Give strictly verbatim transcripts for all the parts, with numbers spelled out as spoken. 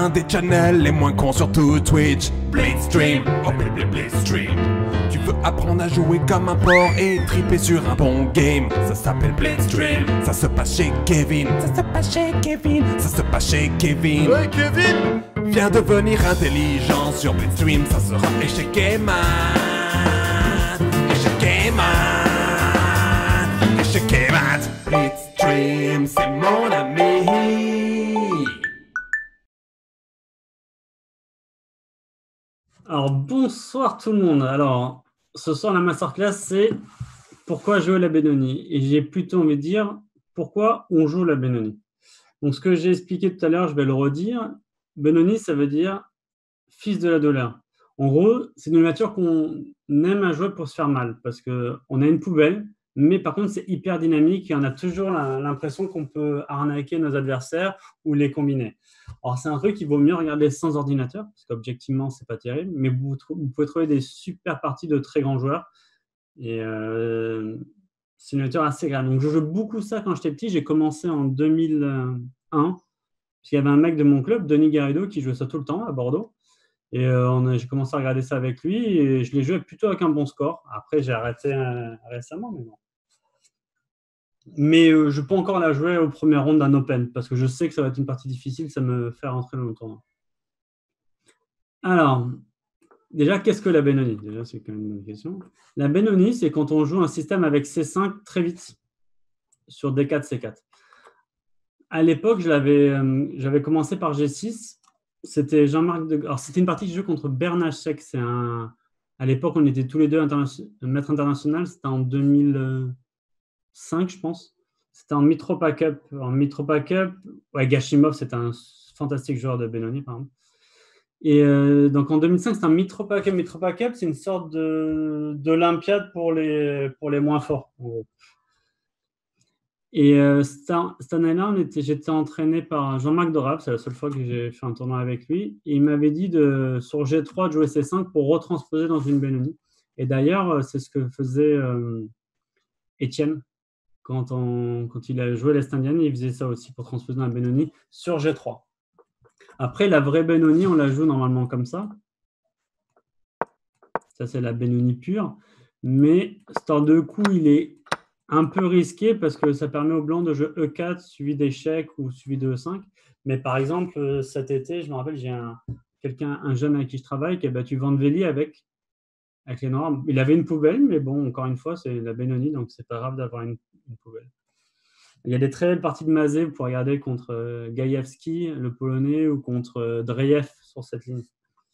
un des channels les moins cons sur tout Twitch. Blitzstream, oh blé Blitzstream. Tu veux apprendre à jouer comme un porc et triper sur un bon game. Ça s'appelle Blitzstream. Ça se passe chez Kevin. Ça se passe chez Kevin. Ça se passe chez Kevin. Ouais, Kevin! Viens devenir intelligent sur Blitzstream. Ça sera échec et mat. Échec et mat. Échec et mat. Blitzstream, c'est mon ami. Alors, bonsoir tout le monde. Alors, ce soir, la masterclass, c'est pourquoi jouer la Benoni. Et j'ai plutôt envie de dire pourquoi on joue la Benoni. Donc, ce que j'ai expliqué tout à l'heure, je vais le redire. Benoni, ça veut dire fils de la douleur. En gros, c'est une nature qu'on aime à jouer pour se faire mal parce qu'on a une poubelle, mais par contre, c'est hyper dynamique et on a toujours l'impression qu'on peut arnaquer nos adversaires ou les combiner. Alors, c'est un truc qu'il vaut mieux regarder sans ordinateur, parce qu'objectivement, c'est pas terrible, mais vous, vous pouvez trouver des super parties de très grands joueurs. Et euh, c'est une nature assez grave. Donc, je joue beaucoup ça quand j'étais petit. J'ai commencé en deux mille un, parce qu'il y avait un mec de mon club, Denis Garrido, qui jouait ça tout le temps à Bordeaux. Et euh, j'ai commencé à regarder ça avec lui et je l'ai joué plutôt avec un bon score. Après, j'ai arrêté euh, récemment, mais non. Mais euh, je peux encore la jouer au premier round d'un Open parce que je sais que ça va être une partie difficile, ça me fait rentrer dans le tournoi. Alors, déjà, qu'est-ce que la Benoni? Déjà, c'est quand même une bonne question. La Benoni, c'est quand on joue un système avec C cinq très vite sur D quatre, C quatre. À l'époque, j'avais euh, commencé par G six. C'était Jean-Marc de... Alors, c'était une partie que je jouais contre Bernachek. C'est un... À l'époque, on était tous les deux internation... maître international. C'était en deux mille cinq, je pense. C'était en Mitropa Cup. En Mitropa Cup, ouais, Gashimov, c'était un fantastique joueur de Benoni, pardon. Et euh, donc, en deux mille cinq, c'était un Mitropa Cup. Mitropa Cup, c'est une sorte de d'Olympiade pour les, pour les moins forts, en gros. Et euh, cette année-là, j'étais entraîné par Jean-Marc Dorab, c'est la seule fois que j'ai fait un tournoi avec lui. Et il m'avait dit de, sur G trois de jouer C cinq pour retransposer dans une Benoni. Et d'ailleurs, c'est ce que faisait euh, Étienne quand, on, quand il a joué l'Est indienne. Il faisait ça aussi pour transposer dans la Benoni sur G trois. Après, la vraie Benoni, on la joue normalement comme ça. Ça, c'est la Benoni pure. Mais ce temps de coup, il est un peu risqué parce que ça permet aux blancs de jouer E quatre suivi d'échec ou suivi de E cinq. Mais par exemple, cet été, je me rappelle, j'ai un, quelqu'un, un jeune avec qui je travaille qui a battu Vanveli avec, avec les noirs. Il avait une poubelle, mais bon, encore une fois, c'est la Benoni, donc c'est pas grave d'avoir une, une poubelle. Il y a des très belles parties de Mazé, vous pouvez regarder contre euh, Gajewski, le Polonais, ou contre euh, Dreyev sur cette ligne.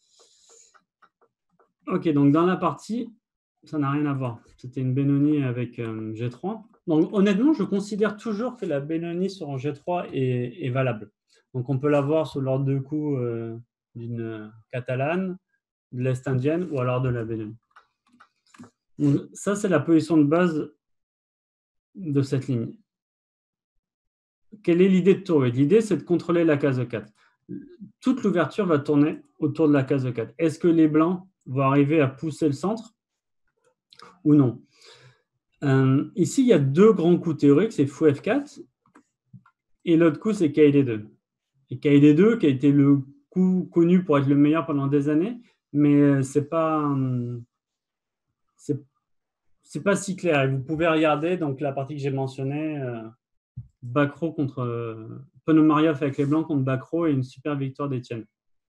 Ok, donc dans la partie, ça n'a rien à voir. C'était une Benoni avec euh, G trois. Donc, honnêtement, je considère toujours que la Benoni sur G trois est, est valable. Donc, on peut l'avoir sous l'ordre de coup euh, d'une catalane, de l'Est indienne ou alors de la Benoni. Donc, ça, c'est la position de base de cette ligne. Quelle est l'idée de tour? L'idée, c'est de contrôler la case E quatre. Toute l'ouverture va tourner autour de la case E quatre. Est-ce que les blancs vont arriver à pousser le centre ou non? euh, Ici, il y a deux grands coups théoriques, c'est fou F quatre et l'autre coup, c'est K D deux. Et K D deux, qui a été le coup connu pour être le meilleur pendant des années, mais c'est pas, c'est, c'est pas si clair. Et vous pouvez regarder donc, la partie que j'ai mentionnée, euh, Bacro contre euh, Ponomarev avec les blancs contre Bacro et une super victoire d'Étienne.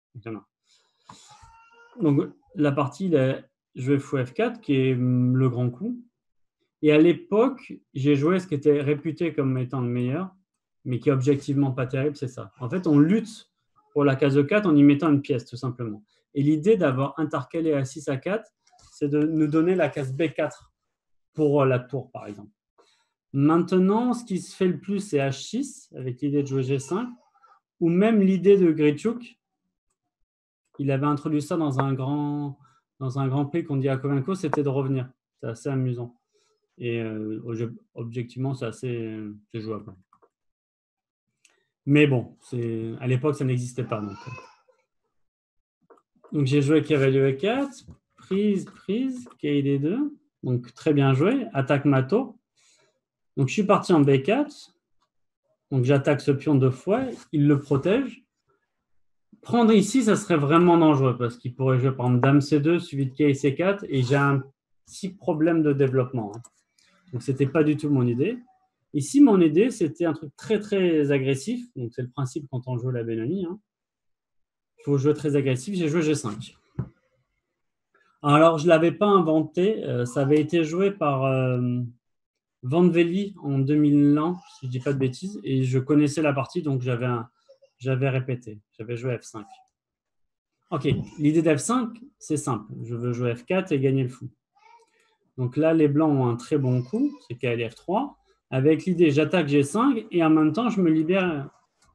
Donc, la partie, il a joué fou F quatre, qui est le grand coup. Et à l'époque, j'ai joué ce qui était réputé comme étant le meilleur, mais qui est objectivement pas terrible, c'est ça. En fait, on lutte pour la case E quatre en y mettant une pièce, tout simplement. Et l'idée d'avoir intercalé A six à quatre, c'est de nous donner la case B quatre pour la tour, par exemple. Maintenant, ce qui se fait le plus, c'est H six, avec l'idée de jouer G cinq, ou même l'idée de Grichuk. Il avait introduit ça dans un grand, dans un grand prix qu'on dit à Kovenko, c'était de revenir. C'est assez amusant. Et euh, objectivement, c'est assez c'est jouable. Mais bon, à l'époque, ça n'existait pas. Donc, donc j'ai joué cavalier E quatre, prise, prise, K D deux. Donc, très bien joué. Attaque Mato. Donc, je suis parti en B quatre. Donc, j'attaque ce pion deux fois. Il le protège. prendre ici, ça serait vraiment dangereux parce qu'il pourrait jouer par exemple Dame C deux suivi de K C quatre et j'ai un petit problème de développement. Hein. Donc, ce n'était pas du tout mon idée. Ici, mon idée, c'était un truc très, très agressif. Donc, c'est le principe quand on joue la Benoni. Hein. Il faut jouer très agressif. J'ai joué G cinq. Alors, je ne l'avais pas inventé. Euh, ça avait été joué par euh, Van Veli en deux mille un, si je ne dis pas de bêtises. Et je connaissais la partie, donc j'avais un, j'avais répété. J'avais joué F cinq. OK, l'idée d'F cinq, c'est simple. Je veux jouer F quatre et gagner le fou. Donc là, les blancs ont un très bon coup, c'est K L F trois. Avec l'idée, j'attaque G cinq et en même temps, je me libère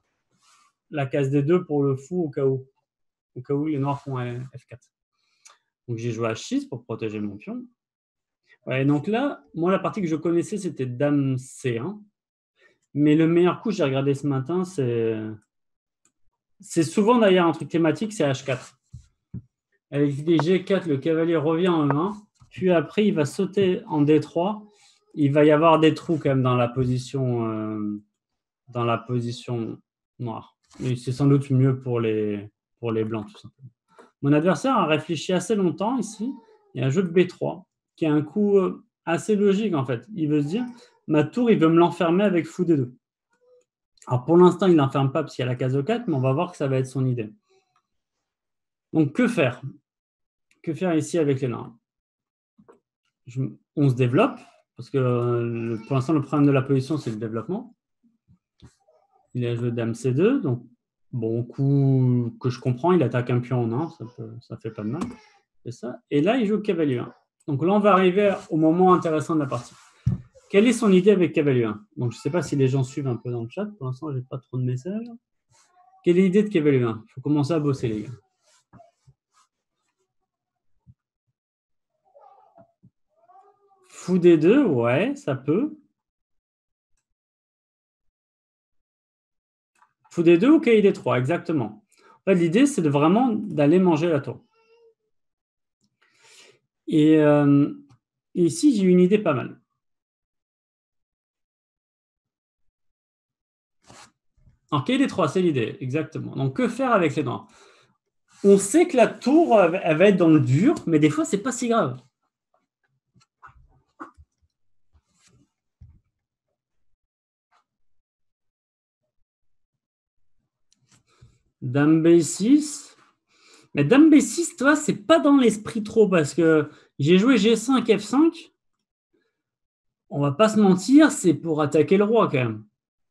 la case D deux pour le fou au cas où. Au cas où les noirs font F quatre. Donc j'ai joué H six pour protéger mon pion. Ouais, donc là, moi, la partie que je connaissais, c'était Dame C un. Mais le meilleur coup, j'ai regardé ce matin, c'est... C'est souvent d'ailleurs un truc thématique, c'est H quatre. Avec l'idée G quatre, le cavalier revient en E un. Puis après, il va sauter en D trois. Il va y avoir des trous quand même dans la position, euh, dans la position noire. Et c'est sans doute mieux pour les, pour les blancs, tout simplement. Mon adversaire a réfléchi assez longtemps ici. Il y a un jeu de B trois qui a un coup assez logique en fait. Il veut se dire, ma tour, il veut me l'enfermer avec fou D deux. Alors pour l'instant, il ne l'enferme pas parce qu'il y a la case E quatre, mais on va voir que ça va être son idée. Donc que faire? Que faire ici avec les nains? Je, On se développe, parce que euh, pour l'instant, le problème de la position, c'est le développement. Il a joué Dame C deux, donc bon coup que je comprends, il attaque un pion en un, ça, peut, ça fait pas de mal. Et, ça. Et là, il joue cavalier un. Donc là, on va arriver au moment intéressant de la partie. Quelle est son idée avec cavalier un? Donc je ne sais pas si les gens suivent un peu dans le chat, pour l'instant, je n'ai pas trop de messages. Quelle est l'idée de cavalier un? Il faut commencer à bosser, les gars. Fou D deux, ouais, ça peut. Fou D deux ou K D trois, exactement. En fait, l'idée, c'est de vraiment d'aller manger la tour. Et euh, ici, j'ai une idée pas mal. Alors, K D trois, c'est l'idée, exactement. Donc, que faire avec les noirs? On sait que la tour, elle va être dans le dur, mais des fois, c'est pas si grave. Dame B six. Mais Dame B six, toi, c'est pas dans l'esprit trop parce que j'ai joué G cinq, F cinq. On va pas se mentir, c'est pour attaquer le roi quand même.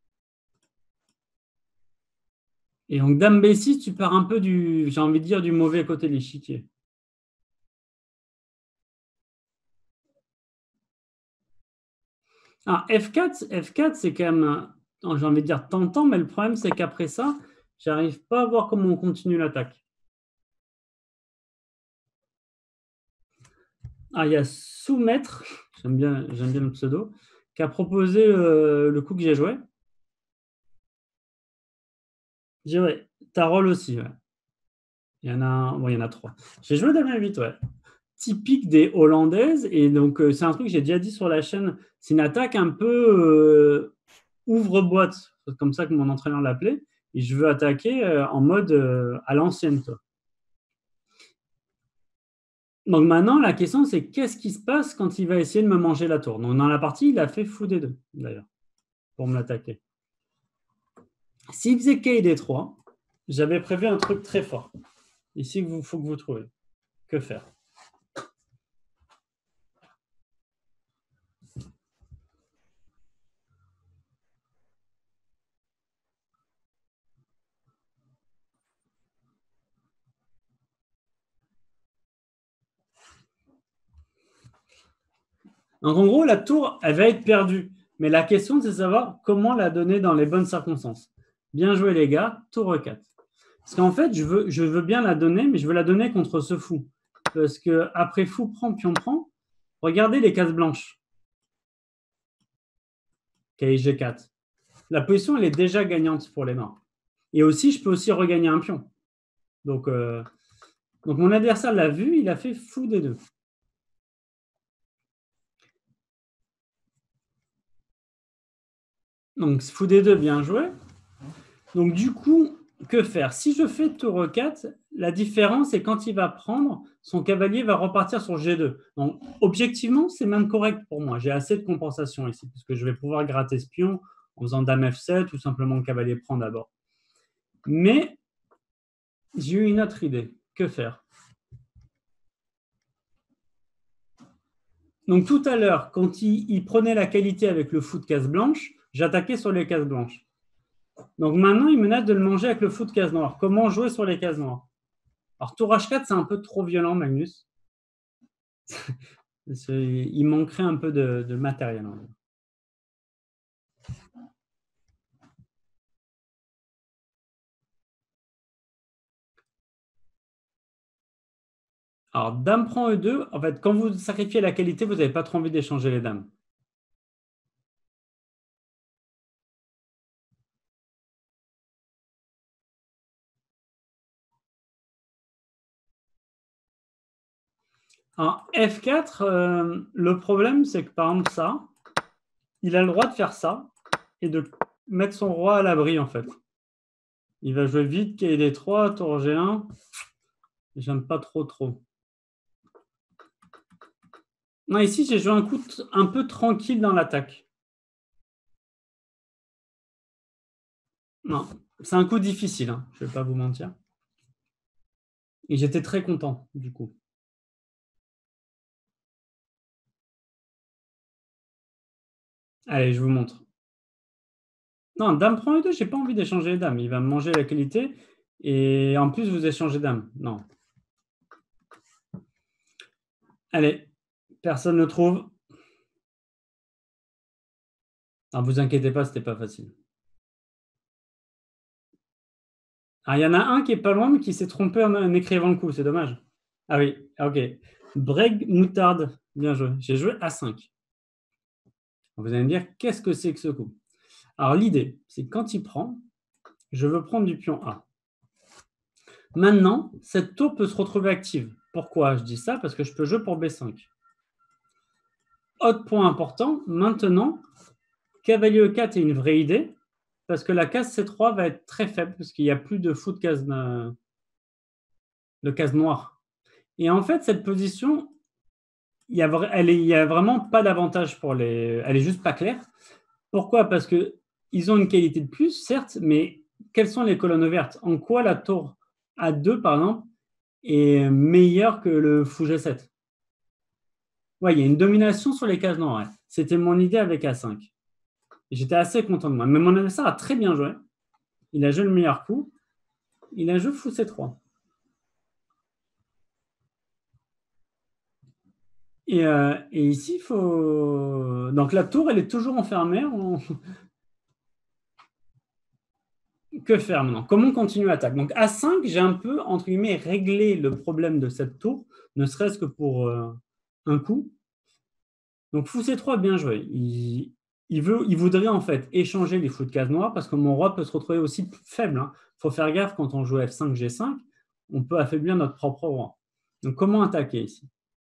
Et donc Dame B six, tu pars un peu du, j'ai envie de dire, du mauvais côté de l'échiquier. Ah, F quatre, F quatre, c'est quand même, j'ai envie de dire, tentant, mais le problème, c'est qu'après ça, j'arrive pas à voir comment on continue l'attaque. Ah, il y a Soumettre, j'aime bien, j'aime bien le pseudo, qui a proposé euh, le coup que j'ai joué. J'ai joué Tarol aussi, ouais. Il y en a, bon, il y en a trois. J'ai joué Dame huit, ouais. Typique des Hollandaises, et donc euh, c'est un truc que j'ai déjà dit sur la chaîne, c'est une attaque un peu euh, ouvre-boîte, c'est comme ça que mon entraîneur l'appelait, et je veux attaquer euh, en mode euh, à l'ancienne, toi. Donc maintenant, la question, c'est qu'est-ce qui se passe quand il va essayer de me manger la tour? Donc dans la partie, il a fait fou D deux, d'ailleurs, pour me l'attaquer. S'il faisait K D trois, j'avais prévu un truc très fort. Ici, il faut que vous trouviez. Que faire? Donc en gros, la tour, elle va être perdue. Mais la question, c'est de savoir comment la donner dans les bonnes circonstances. Bien joué, les gars, tour E quatre. Parce qu'en fait, je veux, je veux bien la donner, mais je veux la donner contre ce fou. Parce qu'après fou prend, pion prend, regardez les cases blanches. K G quatre. La position, elle est déjà gagnante pour les noirs. Et aussi, je peux aussi regagner un pion. Donc, euh, donc mon adversaire l'a vu, il a fait fou D deux. Donc, fou D deux, bien joué. Donc, du coup, que faire? Si je fais tour E quatre, la différence, c'est quand il va prendre, son cavalier va repartir sur G deux. Donc, objectivement, c'est même correct pour moi. J'ai assez de compensation ici, puisque je vais pouvoir gratter ce pion en faisant dame F sept ou simplement le cavalier prend d'abord. Mais j'ai eu une autre idée. Que faire? Donc, tout à l'heure, quand il, il prenait la qualité avec le fou de case blanche, j'attaquais sur les cases blanches. Donc maintenant, il menace de le manger avec le fou de case noire. Comment jouer sur les cases noires? Alors, tour H quatre, c'est un peu trop violent, Magnus. Il manquerait un peu de, de matériel. Alors, dame prend E deux. En fait, quand vous sacrifiez la qualité, vous n'avez pas trop envie d'échanger les dames. Alors, F quatre, euh, le problème, c'est que par exemple, ça, il a le droit de faire ça et de mettre son roi à l'abri, en fait. Il va jouer vite, K D trois, tour G un. J'aime pas trop, trop. Non, ici, j'ai joué un coup un peu tranquille dans l'attaque. Non, c'est un coup difficile, hein, je ne vais pas vous mentir. Et j'étais très content, du coup. Allez, je vous montre. Non, dame prend E deux, je n'ai pas envie d'échanger les dames. Il va me manger la qualité. Et en plus, vous échangez dame. Non. Allez, personne ne trouve. Ne vous inquiétez pas, ce n'était pas facile. Alors, il y en a un qui est pas loin, mais qui s'est trompé en écrivant le coup. C'est dommage. Ah oui, ok. Breg moutarde. Bien joué. J'ai joué A cinq. Vous allez me dire, qu'est-ce que c'est que ce coup? Alors, l'idée, c'est que quand il prend, je veux prendre du pion A. Maintenant, cette tour peut se retrouver active. Pourquoi je dis ça? Parce que je peux jouer pour B cinq. Autre point important, maintenant, cavalier E quatre est une vraie idée, parce que la case C trois va être très faible, parce qu'il n'y a plus de fou de case, de case noire. Et en fait, cette position, il n'y a, a vraiment pas d'avantage pour les... Elle est juste pas claire. Pourquoi? Parce qu'ils ont une qualité de plus, certes, mais quelles sont les colonnes vertes? En quoi la tour A deux, par exemple, est meilleure que le fou G sept? Ouais, il y a une domination sur les cases noires. Ouais. C'était mon idée avec A cinq. J'étais assez content de moi. Mais mon adversaire a très bien joué. Il a joué le meilleur coup. Il a joué fou C trois. Et, euh, et ici, il faut... Donc la tour, elle est toujours enfermée. On... Que faire maintenant? Comment continuer l'attaque? Donc A cinq, j'ai un peu, entre guillemets, réglé le problème de cette tour, ne serait-ce que pour euh, un coup. Donc fou C trois, bien joué. Il... Il, veut, il voudrait en fait échanger les fous de case noire parce que mon roi peut se retrouver aussi faible. Il hein. faut faire gaffe quand on joue F cinq, G cinq, on peut affaiblir notre propre roi. Donc comment attaquer ici?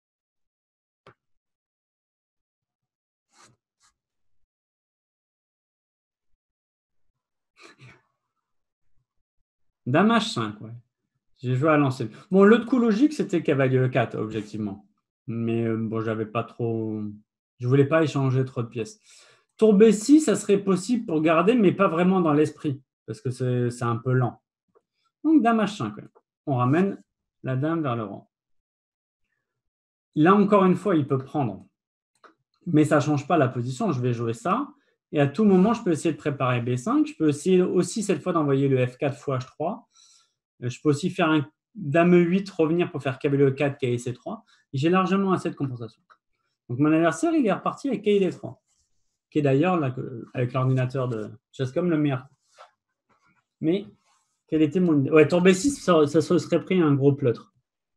Dame H cinq, ouais. J'ai joué à l'ancienne. Bon, l'autre coup logique, c'était cavalier E quatre, objectivement. Mais euh, bon, j'avais pas trop... Je voulais pas échanger trop de pièces. Tour B six, ça serait possible pour garder, mais pas vraiment dans l'esprit, parce que c'est un peu lent. Donc, dame H cinq, ouais. On ramène la dame vers le rang. Là, encore une fois, il peut prendre. Mais ça ne change pas la position. Je vais jouer ça. Et à tout moment, je peux essayer de préparer B cinq. Je peux essayer aussi, cette fois, d'envoyer le F quatre fois H trois. Je peux aussi faire un dame E huit, revenir pour faire cavalier E quatre, K C trois. J'ai largement assez de compensation. Donc, mon adversaire, il est reparti avec K D trois, qui est d'ailleurs, avec l'ordinateur de Chesscom, le meilleur. Mais, quel était mon... Ouais, tour B six, ça, ça se serait pris un gros pleutre.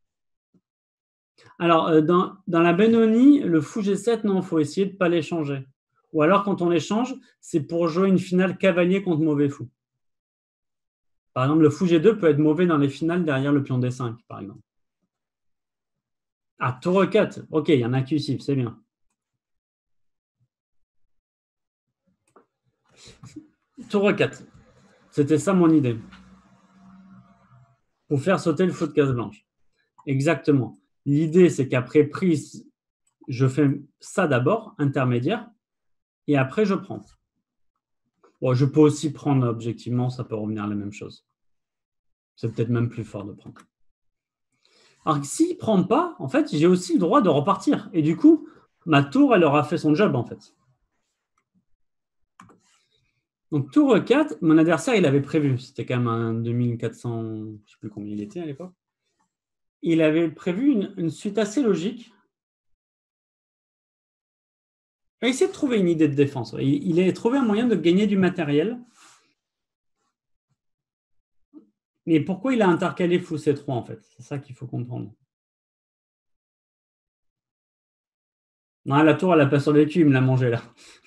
Alors, dans, dans la Benoni, le fou G sept, non, il faut essayer de ne pas l'échanger. Ou alors, quand on l'échange, c'est pour jouer une finale cavalier contre mauvais fou. Par exemple, le fou G deux peut être mauvais dans les finales derrière le pion D cinq, par exemple. Ah, tour E quatre. Ok, il y en a qui ici, c'est bien. Tour E quatre. C'était ça mon idée. pour faire sauter le fou de case blanche. Exactement. L'idée, c'est qu'après prise, je fais ça d'abord, intermédiaire, et après, je prends. Bon, je peux aussi prendre, objectivement, ça peut revenir à la même chose. C'est peut-être même plus fort de prendre. Alors, s'il ne prend pas, en fait, j'ai aussi le droit de repartir. Et du coup, ma tour, elle aura fait son job, en fait. Donc, tour E quatre, mon adversaire, il avait prévu. C'était quand même un deux mille quatre cents, je ne sais plus combien il était à l'époque. Il avait prévu une, une suite assez logique. Il a essayé de trouver une idée de défense. Il, il a trouvé un moyen de gagner du matériel. Mais pourquoi il a intercalé fou C trois, en fait? C'est ça qu'il faut comprendre. Non, la tour, elle n'a pas survécu, il me l'a mangé là.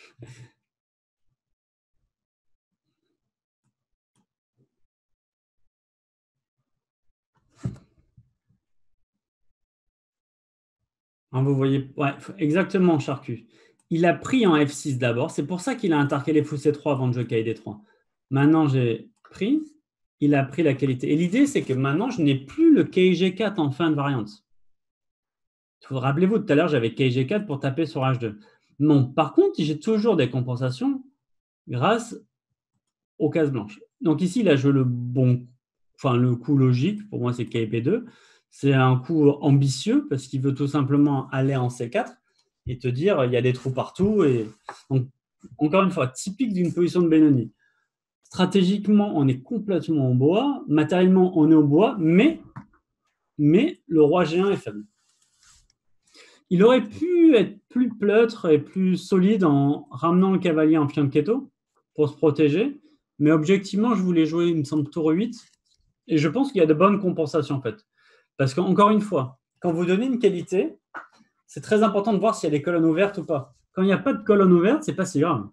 Hein, vous voyez, ouais, exactement, Charcu. Il a pris en F six d'abord. C'est pour ça qu'il a intercalé fou C trois avant de jouer K D trois. Maintenant, j'ai pris. Il a pris la qualité. Et l'idée, c'est que maintenant, je n'ai plus le K G quatre en fin de variante. Rappelez-vous, tout à l'heure, j'avais K G quatre pour taper sur H deux. Non, par contre, j'ai toujours des compensations grâce aux cases blanches. Donc ici, il a joué le bon, enfin le coup logique. Pour moi, c'est K P deux. C'est un coup ambitieux parce qu'il veut tout simplement aller en C quatre et te dire il y a des trous partout. Et donc, encore une fois, typique d'une position de Benoni. Stratégiquement, on est complètement au bois. Matériellement, on est au bois, mais, mais le roi G un est faible. Il aurait pu être plus pleutre et plus solide en ramenant le cavalier en fianchetto pour se protéger. Mais objectivement, je voulais jouer, il me semble, tour huit. Et je pense qu'il y a de bonnes compensations, en fait. Parce qu'encore une fois, quand vous donnez une qualité, c'est très important de voir s'il y a des colonnes ouvertes ou pas. Quand il n'y a pas de colonne ouverte, c'est pas si grave.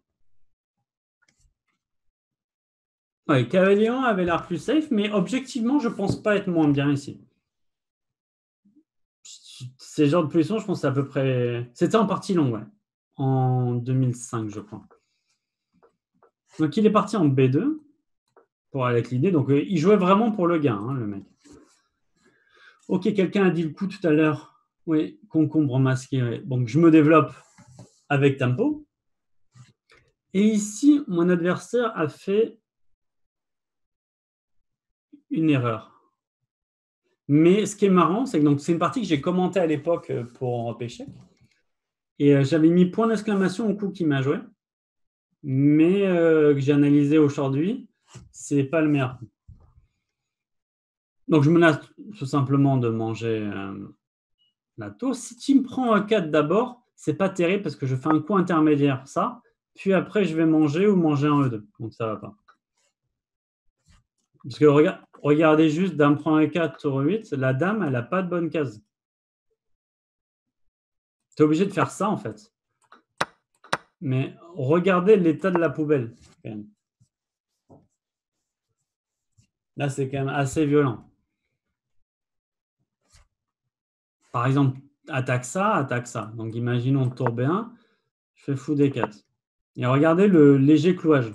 Ouais, cavalier un avait l'air plus safe, mais objectivement, je ne pense pas être moins bien ici. Ces genres de positions, je pense que c'est à peu près... C'était en partie long, ouais. En deux mille cinq, je crois. Donc, il est parti en B deux pour aller avec l'idée. Donc, euh, il jouait vraiment pour le gain, hein, le mec. Ok, quelqu'un a dit le coup tout à l'heure. Oui, concombre masqué. Ouais. Donc, je me développe avec tempo. Et ici, mon adversaire a fait une erreur. Mais ce qui est marrant, c'est que c'est une partie que j'ai commentée à l'époque pour Europe Échec. Et euh, j'avais mis point d'exclamation au coup qui m'a joué. Mais euh, que j'ai analysé aujourd'hui, c'est pas le meilleur coup. Donc, je menace tout simplement de manger euh, la tour. Si tu me prends un quatre d'abord, c'est pas terrible parce que je fais un coup intermédiaire, ça. Puis après, je vais manger ou manger un E deux. Donc, ça va pas. Parce que regarde, regardez juste, dame prend E quatre, tour huit. La dame, elle n'a pas de bonne case. Tu es obligé de faire ça, en fait. Mais regardez l'état de la poubelle. Quand même. Là, c'est quand même assez violent. Par exemple, attaque ça, attaque ça. Donc, imaginons tour B un, je fais fou D quatre. Et regardez le léger clouage.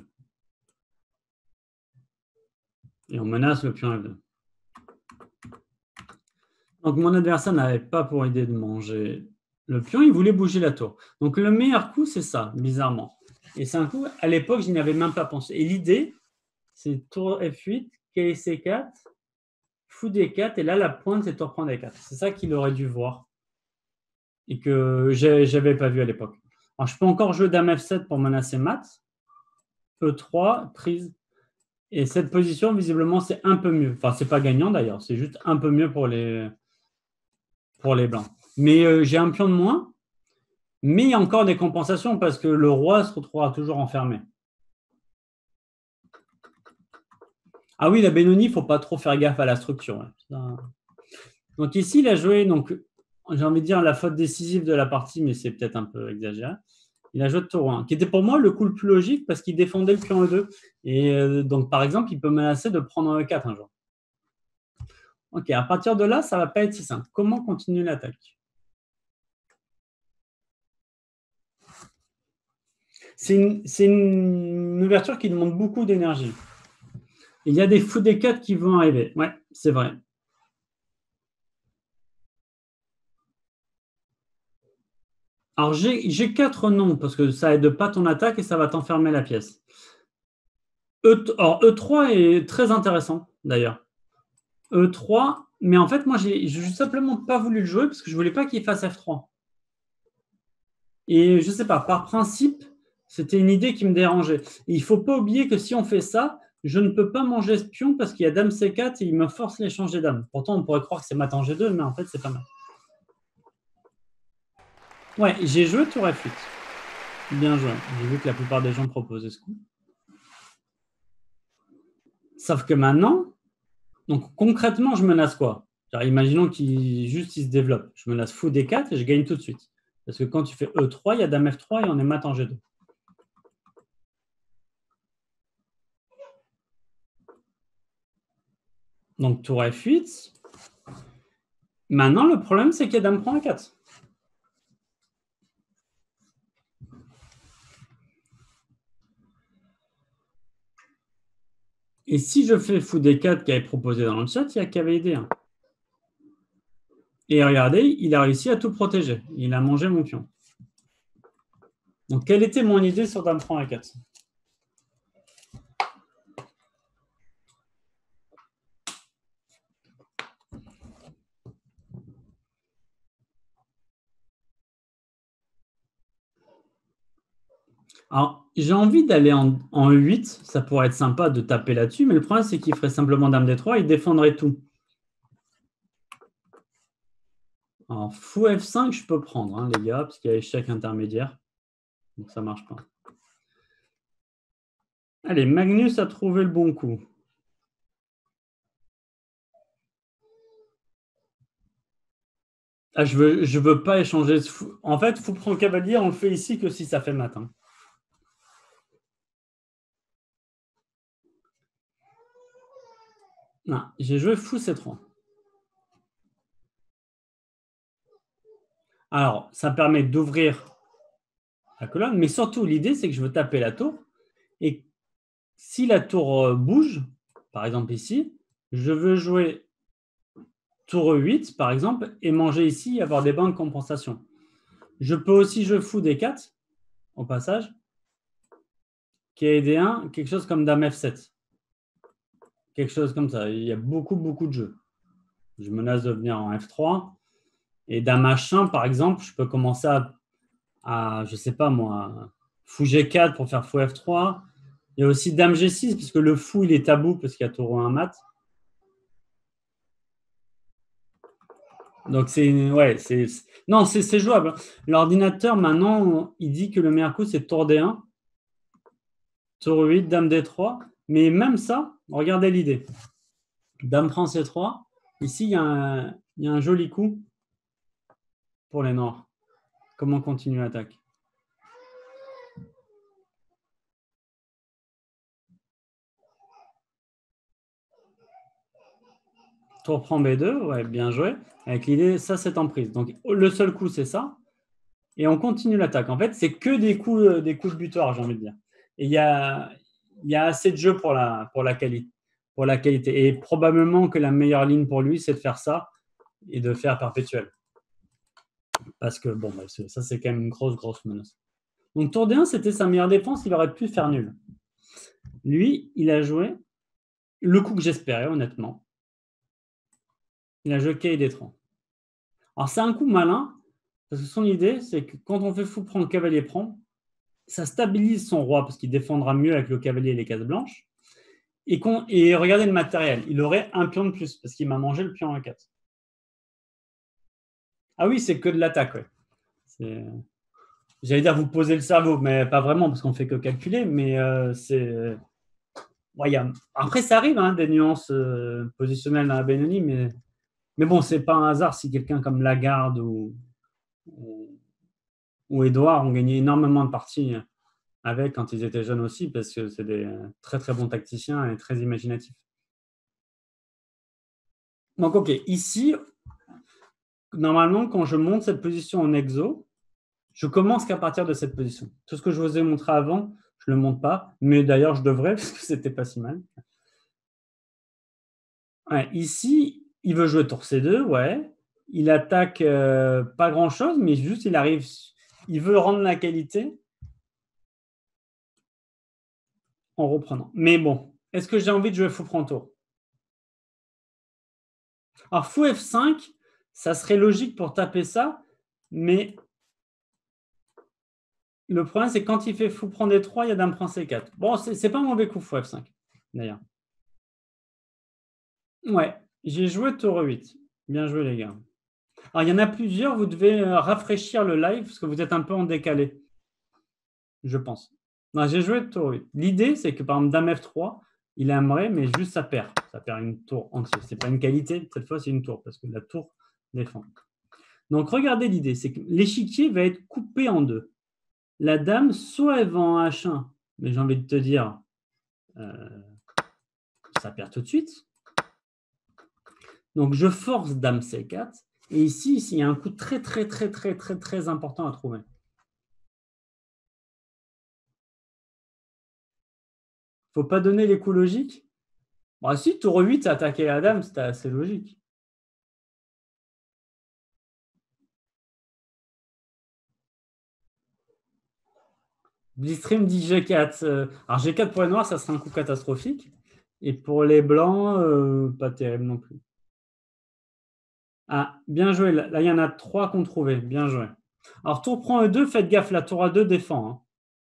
Et on menace le pion F deux. Donc, mon adversaire n'avait pas pour idée de manger le pion, il voulait bouger la tour. Donc, le meilleur coup, c'est ça, bizarrement. Et c'est un coup, à l'époque, je n'y avais même pas pensé. Et l'idée, c'est tour F huit, K C quatre, fou D quatre, et là, la pointe, c'est tour prend D quatre. C'est ça qu'il aurait dû voir et que je n'avais pas vu à l'époque. Alors, je peux encore jouer dame F sept pour menacer mat. E trois, prise. Et cette position, visiblement, c'est un peu mieux. Enfin, c'est pas gagnant d'ailleurs, c'est juste un peu mieux pour les, pour les blancs. Mais euh, j'ai un pion de moins, mais il y a encore des compensations parce que le roi se retrouvera toujours enfermé. Ah oui, la Benoni, il ne faut pas trop faire gaffe à la structure. Hein. Donc ici, il a joué, donc, j'ai envie de dire, la faute décisive de la partie, mais c'est peut-être un peu exagéré. Il a joué de tour un, qui était pour moi le coup le plus logique parce qu'il défendait le pion E deux. Et euh, donc, par exemple, il peut menacer de prendre un E quatre un jour. Ok, à partir de là, ça ne va pas être si simple. Comment continuer l'attaque? C'est une, une ouverture qui demande beaucoup d'énergie. Il y a des fous D quatre qui vont arriver. Ouais, c'est vrai. Alors, G quatre, non, parce que ça aide pas ton attaque et ça va t'enfermer la pièce. E, or, E trois est très intéressant, d'ailleurs. E trois, mais en fait, moi, j'ai simplement pas voulu le jouer parce que je voulais pas qu'il fasse F trois. Et je sais pas, par principe, c'était une idée qui me dérangeait. Et il faut pas oublier que si on fait ça, je ne peux pas manger ce pion parce qu'il y a Dame C quatre et il me force l'échange des dames. Pourtant, on pourrait croire que c'est mat en G deux, mais en fait, c'est pas mal. Ouais, j'ai joué tour F huit. Bien joué. J'ai vu que la plupart des gens proposaient ce coup. Sauf que maintenant, donc concrètement, je menace quoi? Alors, imaginons qu'il juste il se développe. Je menace fou D quatre et je gagne tout de suite. Parce que quand tu fais E trois, il y a Dame F trois et on est mat en G deux. Donc tour F huit. Maintenant, le problème, c'est qu'il y a Dame prend A quatre. Et si je fais fou D quatre qui avait proposé dans le chat, il y a cavalier D un. Et regardez, il a réussi à tout protéger. Il a mangé mon pion. Donc, quelle était mon idée sur Dame prend A quatre? Alors, j'ai envie d'aller en, en E huit. Ça pourrait être sympa de taper là-dessus, mais le problème, c'est qu'il ferait simplement Dame D trois, il défendrait tout. Alors, fou F cinq, je peux prendre, hein, les gars, parce qu'il y a échec intermédiaire. Donc, ça ne marche pas. Allez, Magnus a trouvé le bon coup. Ah, je veux, je veux pas échanger. Ce fou. En fait, fou prend cavalier, on le fait ici que si ça fait matin. Non, j'ai joué fou C trois. Alors, ça permet d'ouvrir la colonne, mais surtout, l'idée, c'est que je veux taper la tour. Et si la tour bouge, par exemple ici, je veux jouer tour E huit, par exemple, et manger ici, avoir des bancs de compensation. Je peux aussi jouer fou D quatre, au passage, qui est D un, quelque chose comme Dame F sept. Quelque chose comme ça. Il y a beaucoup, beaucoup de jeux. Je menace de venir en F trois. Et Dame H un, par exemple, je peux commencer à, à je ne sais pas moi, fou G quatre pour faire fou F trois. Il y a aussi Dame G six, puisque le fou, il est tabou parce qu'il y a tour un mat. Donc, c'est. Ouais, c'est. Non, c'est jouable. L'ordinateur, maintenant, il dit que le meilleur coup, c'est tour D un, tour huit, Dame D trois. Mais même ça, regardez l'idée. Dame prend C trois. Ici, il y, a un, il y a un joli coup pour les noirs. Comment continuer l'attaque? Tour prend B deux, ouais, bien joué. Avec l'idée, ça, c'est en prise. Donc, le seul coup, c'est ça. Et on continue l'attaque. En fait, c'est que des coups, des coups de butoir, j'ai envie de dire. Et il y a, il y a assez de jeu pour la, pour, la quali pour la qualité. Et probablement que la meilleure ligne pour lui, c'est de faire ça et de faire perpétuel. Parce que, bon, bah, ça, c'est quand même une grosse, grosse menace. Donc, tour D un, c'était sa meilleure défense. Il aurait pu faire nul. Lui, il a joué le coup que j'espérais, honnêtement. Il a joué K D trois. Alors, c'est un coup malin, parce que son idée, c'est que quand on fait fou prend, cavalier prend, ça stabilise son roi, parce qu'il défendra mieux avec le cavalier et les cases blanches. Et, et regardez le matériel, il aurait un pion de plus, parce qu'il m'a mangé le pion A quatre. Ah oui, c'est que de l'attaque, ouais. J'allais dire vous posez le cerveau, mais pas vraiment, parce qu'on ne fait que calculer, mais euh, c'est... Ouais, a... Après, ça arrive, hein, des nuances euh, positionnelles dans la Benoni, mais... mais bon, c'est pas un hasard si quelqu'un comme Lagarde ou, ou, ou Edouard ont gagné énormément de parties avec quand ils étaient jeunes aussi, parce que c'est des très très bons tacticiens et très imaginatifs. Donc, ok, ici, normalement, quand je monte cette position en exo, je commence qu'à partir de cette position. Tout ce que je vous ai montré avant, je ne le montre pas, mais d'ailleurs, je devrais, parce que c'était pas si mal. Ouais, ici, il veut jouer tour C deux, ouais. Il attaque euh, pas grand-chose, mais juste il arrive, il veut rendre la qualité en reprenant. Mais bon, est-ce que j'ai envie de jouer fou prend tour? Alors, fou F cinq, ça serait logique pour taper ça, mais le problème, c'est que quand il fait fou prend D trois, il y a dame prend C quatre. Bon, c'est pas un mauvais coup fou F cinq, d'ailleurs. Ouais, j'ai joué tour huit. Bien joué, les gars. Alors, il y en a plusieurs, vous devez rafraîchir le live parce que vous êtes un peu en décalé, je pense. J'ai joué tour huit. L'idée, c'est que par exemple, dame F trois, il aimerait, mais juste ça perd. Ça perd une tour entière. Ce n'est pas une qualité, cette fois, c'est une tour parce que la tour défend. Donc, regardez l'idée, c'est que l'échiquier va être coupé en deux. La dame, soit elle va en H un, mais j'ai envie de te dire, euh, ça perd tout de suite. Donc, je force dame C quatre. Et ici, ici, il y a un coup très, très, très, très, très, très important à trouver. Il ne faut pas donner les coups logiques. Bon, si, tour huit, attaquer la dame, c'était assez logique. Blitzstream dit G quatre. Alors, G quatre pour les noirs, ça serait un coup catastrophique. Et pour les blancs, euh, pas terrible non plus. Ah, bien joué. Là, il y en a trois qu'on trouvait. Bien joué. Alors, tour prend E deux, faites gaffe, la tour A deux défend. Hein.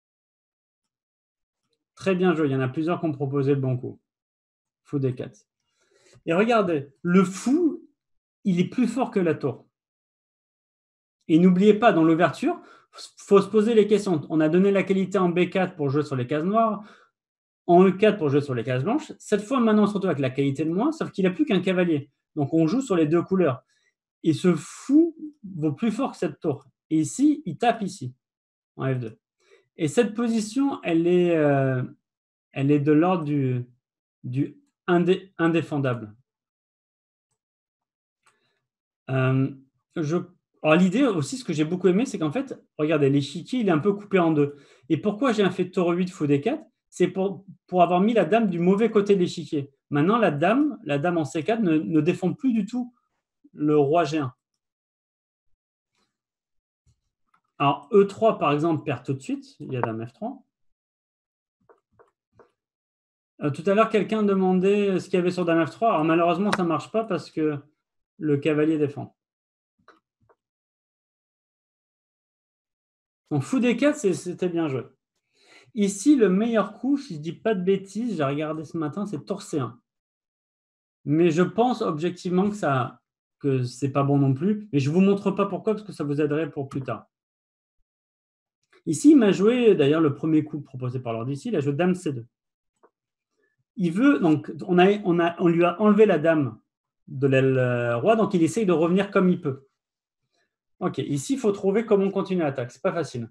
Très bien joué. Il y en a plusieurs qui ont proposé le bon coup. Fou D quatre. Et regardez, le fou, il est plus fort que la tour. Et n'oubliez pas, dans l'ouverture, il faut se poser les questions. On a donné la qualité en B quatre pour jouer sur les cases noires, en E quatre pour jouer sur les cases blanches. Cette fois, maintenant, on se retrouve avec la qualité de moins, sauf qu'il n'a plus qu'un cavalier. Donc, on joue sur les deux couleurs. Et ce fou vaut plus fort que cette tour. Et ici, il tape ici, en F deux. Et cette position, elle est, euh, elle est de l'ordre du, du indé, indéfendable. Euh, je, l'idée aussi, ce que j'ai beaucoup aimé, c'est qu'en fait, regardez, l'échiquier, il est un peu coupé en deux. Et pourquoi j'ai un fait tour huit, fou D quatre? C'est pour, pour avoir mis la dame du mauvais côté de l'échiquier. Maintenant, la dame, la dame en C quatre ne, ne défend plus du tout le roi G un. Alors, E trois, par exemple, perd tout de suite. Il y a dame F trois. Euh, tout à l'heure, quelqu'un demandait ce qu'il y avait sur dame F trois. Alors, malheureusement, ça ne marche pas parce que le cavalier défend. Donc, fou D quatre, c'était bien joué. Ici, le meilleur coup, si je ne dis pas de bêtises, j'ai regardé ce matin, c'est tour C un. Mais je pense objectivement que, ça, que ce n'est pas bon non plus. Mais je ne vous montre pas pourquoi, parce que ça vous aiderait pour plus tard. Ici, il m'a joué, d'ailleurs, le premier coup proposé par l'ordre ici, il a joué dame C deux. Il veut, donc, on, a, on, a, on lui a enlevé la dame de l'aile roi, donc il essaye de revenir comme il peut. Ok, ici, il faut trouver comment on continue l'attaque. Ce n'est pas facile.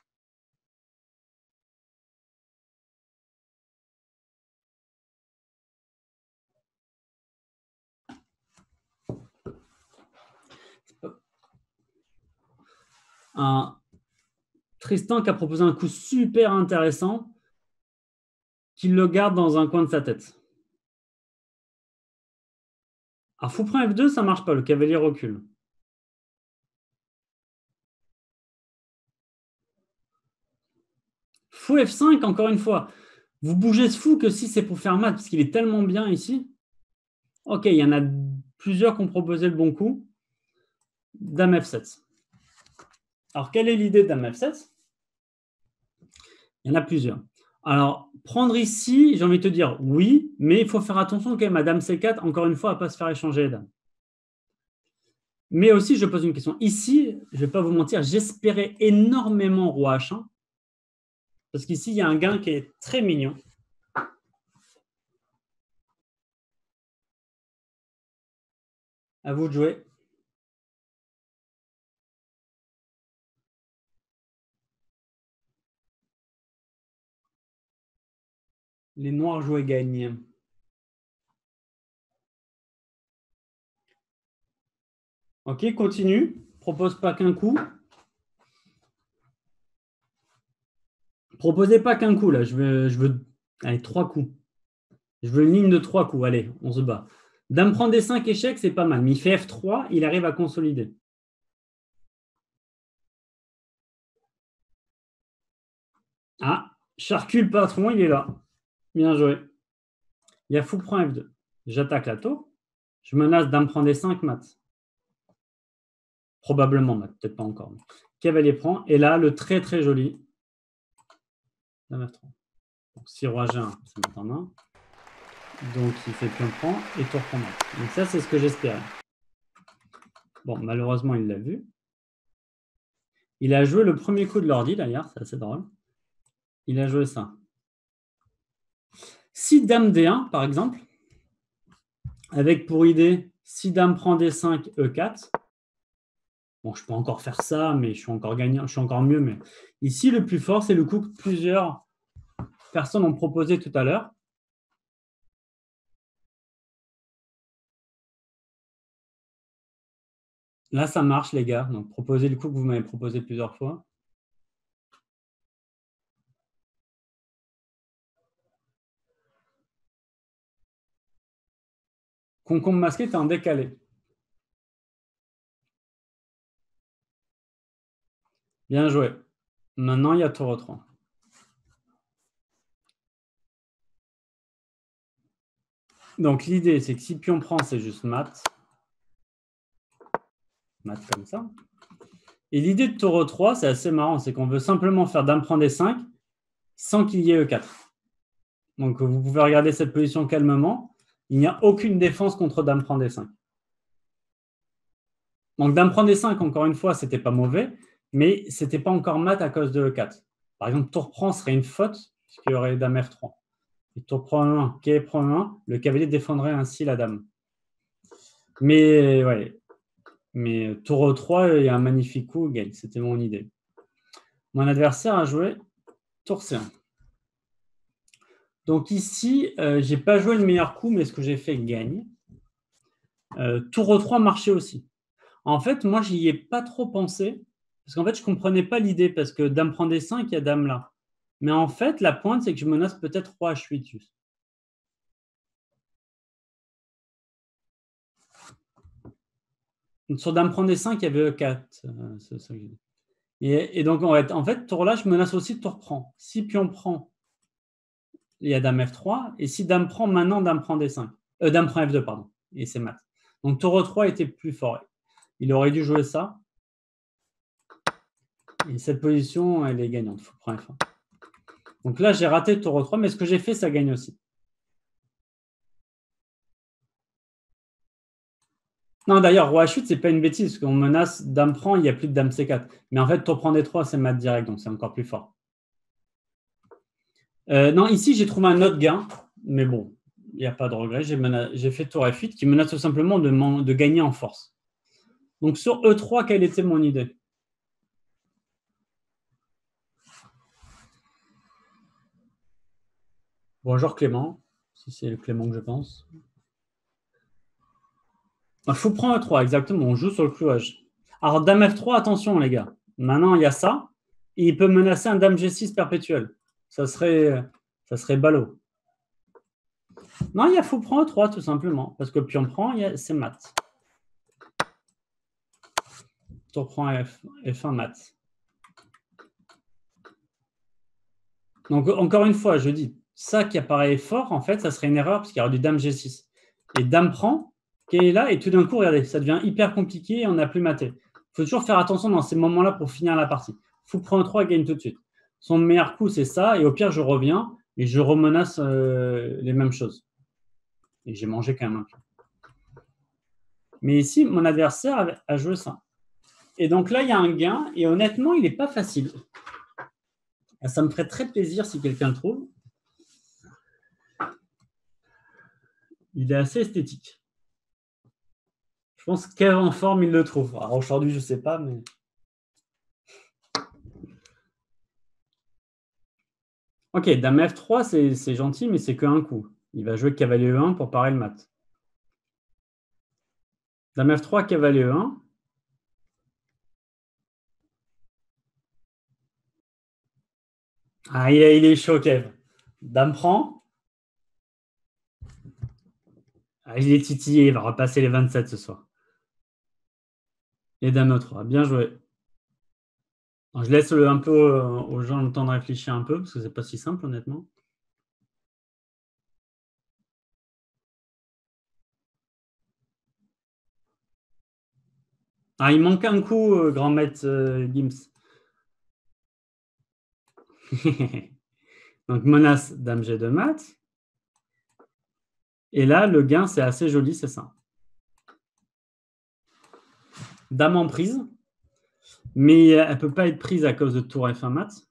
Un Tristan qui a proposé un coup super intéressant, qu'il le garde dans un coin de sa tête. Alors, fou prend F deux, ça ne marche pas, le cavalier recule. Fou F cinq, encore une fois. Vous bougez ce fou que si c'est pour faire mat, parce qu'il est tellement bien ici. Ok, il y en a plusieurs qui ont proposé le bon coup. Dame F sept. Alors, quelle est l'idée de dame F sept? Il y en a plusieurs. Alors, prendre ici, j'ai envie de te dire oui, mais il faut faire attention quand même à dame C quatre, encore une fois, à ne pas se faire échanger les dames. Mais aussi, je pose une question. Ici, je ne vais pas vous mentir, j'espérais énormément roi H un, parce qu'ici, il y a un gain qui est très mignon. À vous de jouer. Les noirs jouaient gagnent. Ok, continue. Propose pas qu'un coup. Proposez pas qu'un coup, là. Je veux, je veux... Allez, trois coups. Je veux une ligne de trois coups. Allez, on se bat. Dame prend D cinq échec, c'est pas mal. Mais il fait F trois, il arrive à consolider. Ah, Charcule patron, il est là. Bien joué. Il y a fou prend F deux. J'attaque la tour. Je menace dame prend D cinq, mat. Probablement mat, peut-être pas encore. Cavalier prend. Et là, le très très joli. Dame F trois. Donc, si roi G un, c'est mat en main. Donc, il fait pion prend et tour prend mat. Donc, ça, c'est ce que j'espérais. Bon, malheureusement, il l'a vu. Il a joué le premier coup de l'ordi, d'ailleurs. C'est assez drôle. Il a joué ça. Si dame D un, par exemple, avec pour idée, si dame prend D cinq, E quatre, bon, je peux encore faire ça, mais je suis encore gagnant, je suis encore mieux. Mais ici, le plus fort, c'est le coup que plusieurs personnes ont proposé tout à l'heure. Là, ça marche, les gars. Donc, proposez le coup que vous m'avez proposé plusieurs fois. Concombre masqué, tu es en décalé. Bien joué. Maintenant, il y a tour trois. Donc, l'idée, c'est que si pion prend, c'est juste mat. Mat comme ça. Et l'idée de tour trois, c'est assez marrant. C'est qu'on veut simplement faire dame prend D cinq sans qu'il y ait E quatre. Donc, vous pouvez regarder cette position calmement. Il n'y a aucune défense contre dame prend D cinq. Donc, dame prend D cinq, encore une fois, ce n'était pas mauvais, mais ce n'était pas encore mat à cause de E quatre. Par exemple, tour prend serait une faute, puisqu'il y aurait dame F trois. Et tour prend un, cavalier prend un, le cavalier défendrait ainsi la dame. Mais, ouais. Mais tour trois, il y a un magnifique coup, gagne. C'était mon idée. Mon adversaire a joué tour C un. Donc ici, euh, je n'ai pas joué le meilleur coup, mais ce que j'ai fait gagne. Euh, tour trois marchait aussi. En fait, moi, je n'y ai pas trop pensé, parce qu'en fait, je ne comprenais pas l'idée, parce que dame prend D cinq, il y a dame là. Mais en fait, la pointe, c'est que je menace peut-être roi H huit juste. Sur dame prend D cinq, il y avait E quatre. Euh, c'est ça que et, et donc, en fait, en fait, tour là, je menace aussi tour prend. Si pion prend, il y a dame F trois. Et si dame prend, maintenant, dame prend D cinq. Euh, dame prend F deux, pardon. Et c'est mat. Donc, tour trois était plus fort. Il aurait dû jouer ça. Et cette position, elle est gagnante. Il faut prendre F un. Donc là, j'ai raté tour trois, mais ce que j'ai fait, ça gagne aussi. Non, d'ailleurs, roi H huit, ce n'est pas une bêtise, parce qu'on menace dame prend, il n'y a plus de dame C quatre. Mais en fait, tour prend D trois, c'est mat direct, donc c'est encore plus fort. Euh, non, ici, j'ai trouvé un autre gain, mais bon, il n'y a pas de regret. J'ai fait tour F huit, qui menace tout simplement de, de gagner en force. Donc sur E trois, quelle était mon idée? Bonjour Clément, si c'est le Clément que je pense. Il faut prendre E trois, exactement, on joue sur le clouage. Alors, dame F trois, attention les gars. Maintenant, il y a ça, et il peut menacer un dame G six perpétuel. Ça serait, ça serait ballot. Non, il y a fou prend E trois, tout simplement, parce que pion prend, c'est mat. Tour prend F, F un mat. Donc, encore une fois, je dis, ça qui apparaît fort, en fait, ça serait une erreur, parce qu'il y aura du dame G six. Et dame prend, qui est là, et tout d'un coup, regardez, ça devient hyper compliqué et on n'a plus maté. Il faut toujours faire attention dans ces moments-là pour finir la partie. Fou prend trois, gagne tout de suite. Son meilleur coup, c'est ça, et au pire, je reviens et je remenace euh, les mêmes choses. Et j'ai mangé quand même un peu. Mais ici, mon adversaire a joué ça. Et donc là, il y a un gain, et honnêtement, il n'est pas facile. Ça me ferait très plaisir si quelqu'un le trouve. Il est assez esthétique. Je pense qu'avant forme, il le trouve. Alors aujourd'hui, je ne sais pas, mais... Ok, dame F trois, c'est gentil, mais c'est qu'un coup. Il va jouer cavalier E un pour parer le mat. Dame F trois, cavalier E un. Ah, il est chaud, Kev. Dame prend. Ah, il est titillé, il va repasser les vingt-sept ce soir. Et dame E trois, bien joué. Alors, je laisse un peu euh, aux gens le temps de réfléchir un peu, parce que c'est pas si simple, honnêtement. Ah, il manque un coup, euh, grand maître euh, Gims. Donc, menace dame G de mat. Et là, le gain, c'est assez joli, c'est ça. Dame en prise. Mais elle ne peut pas être prise à cause de tour F un mat.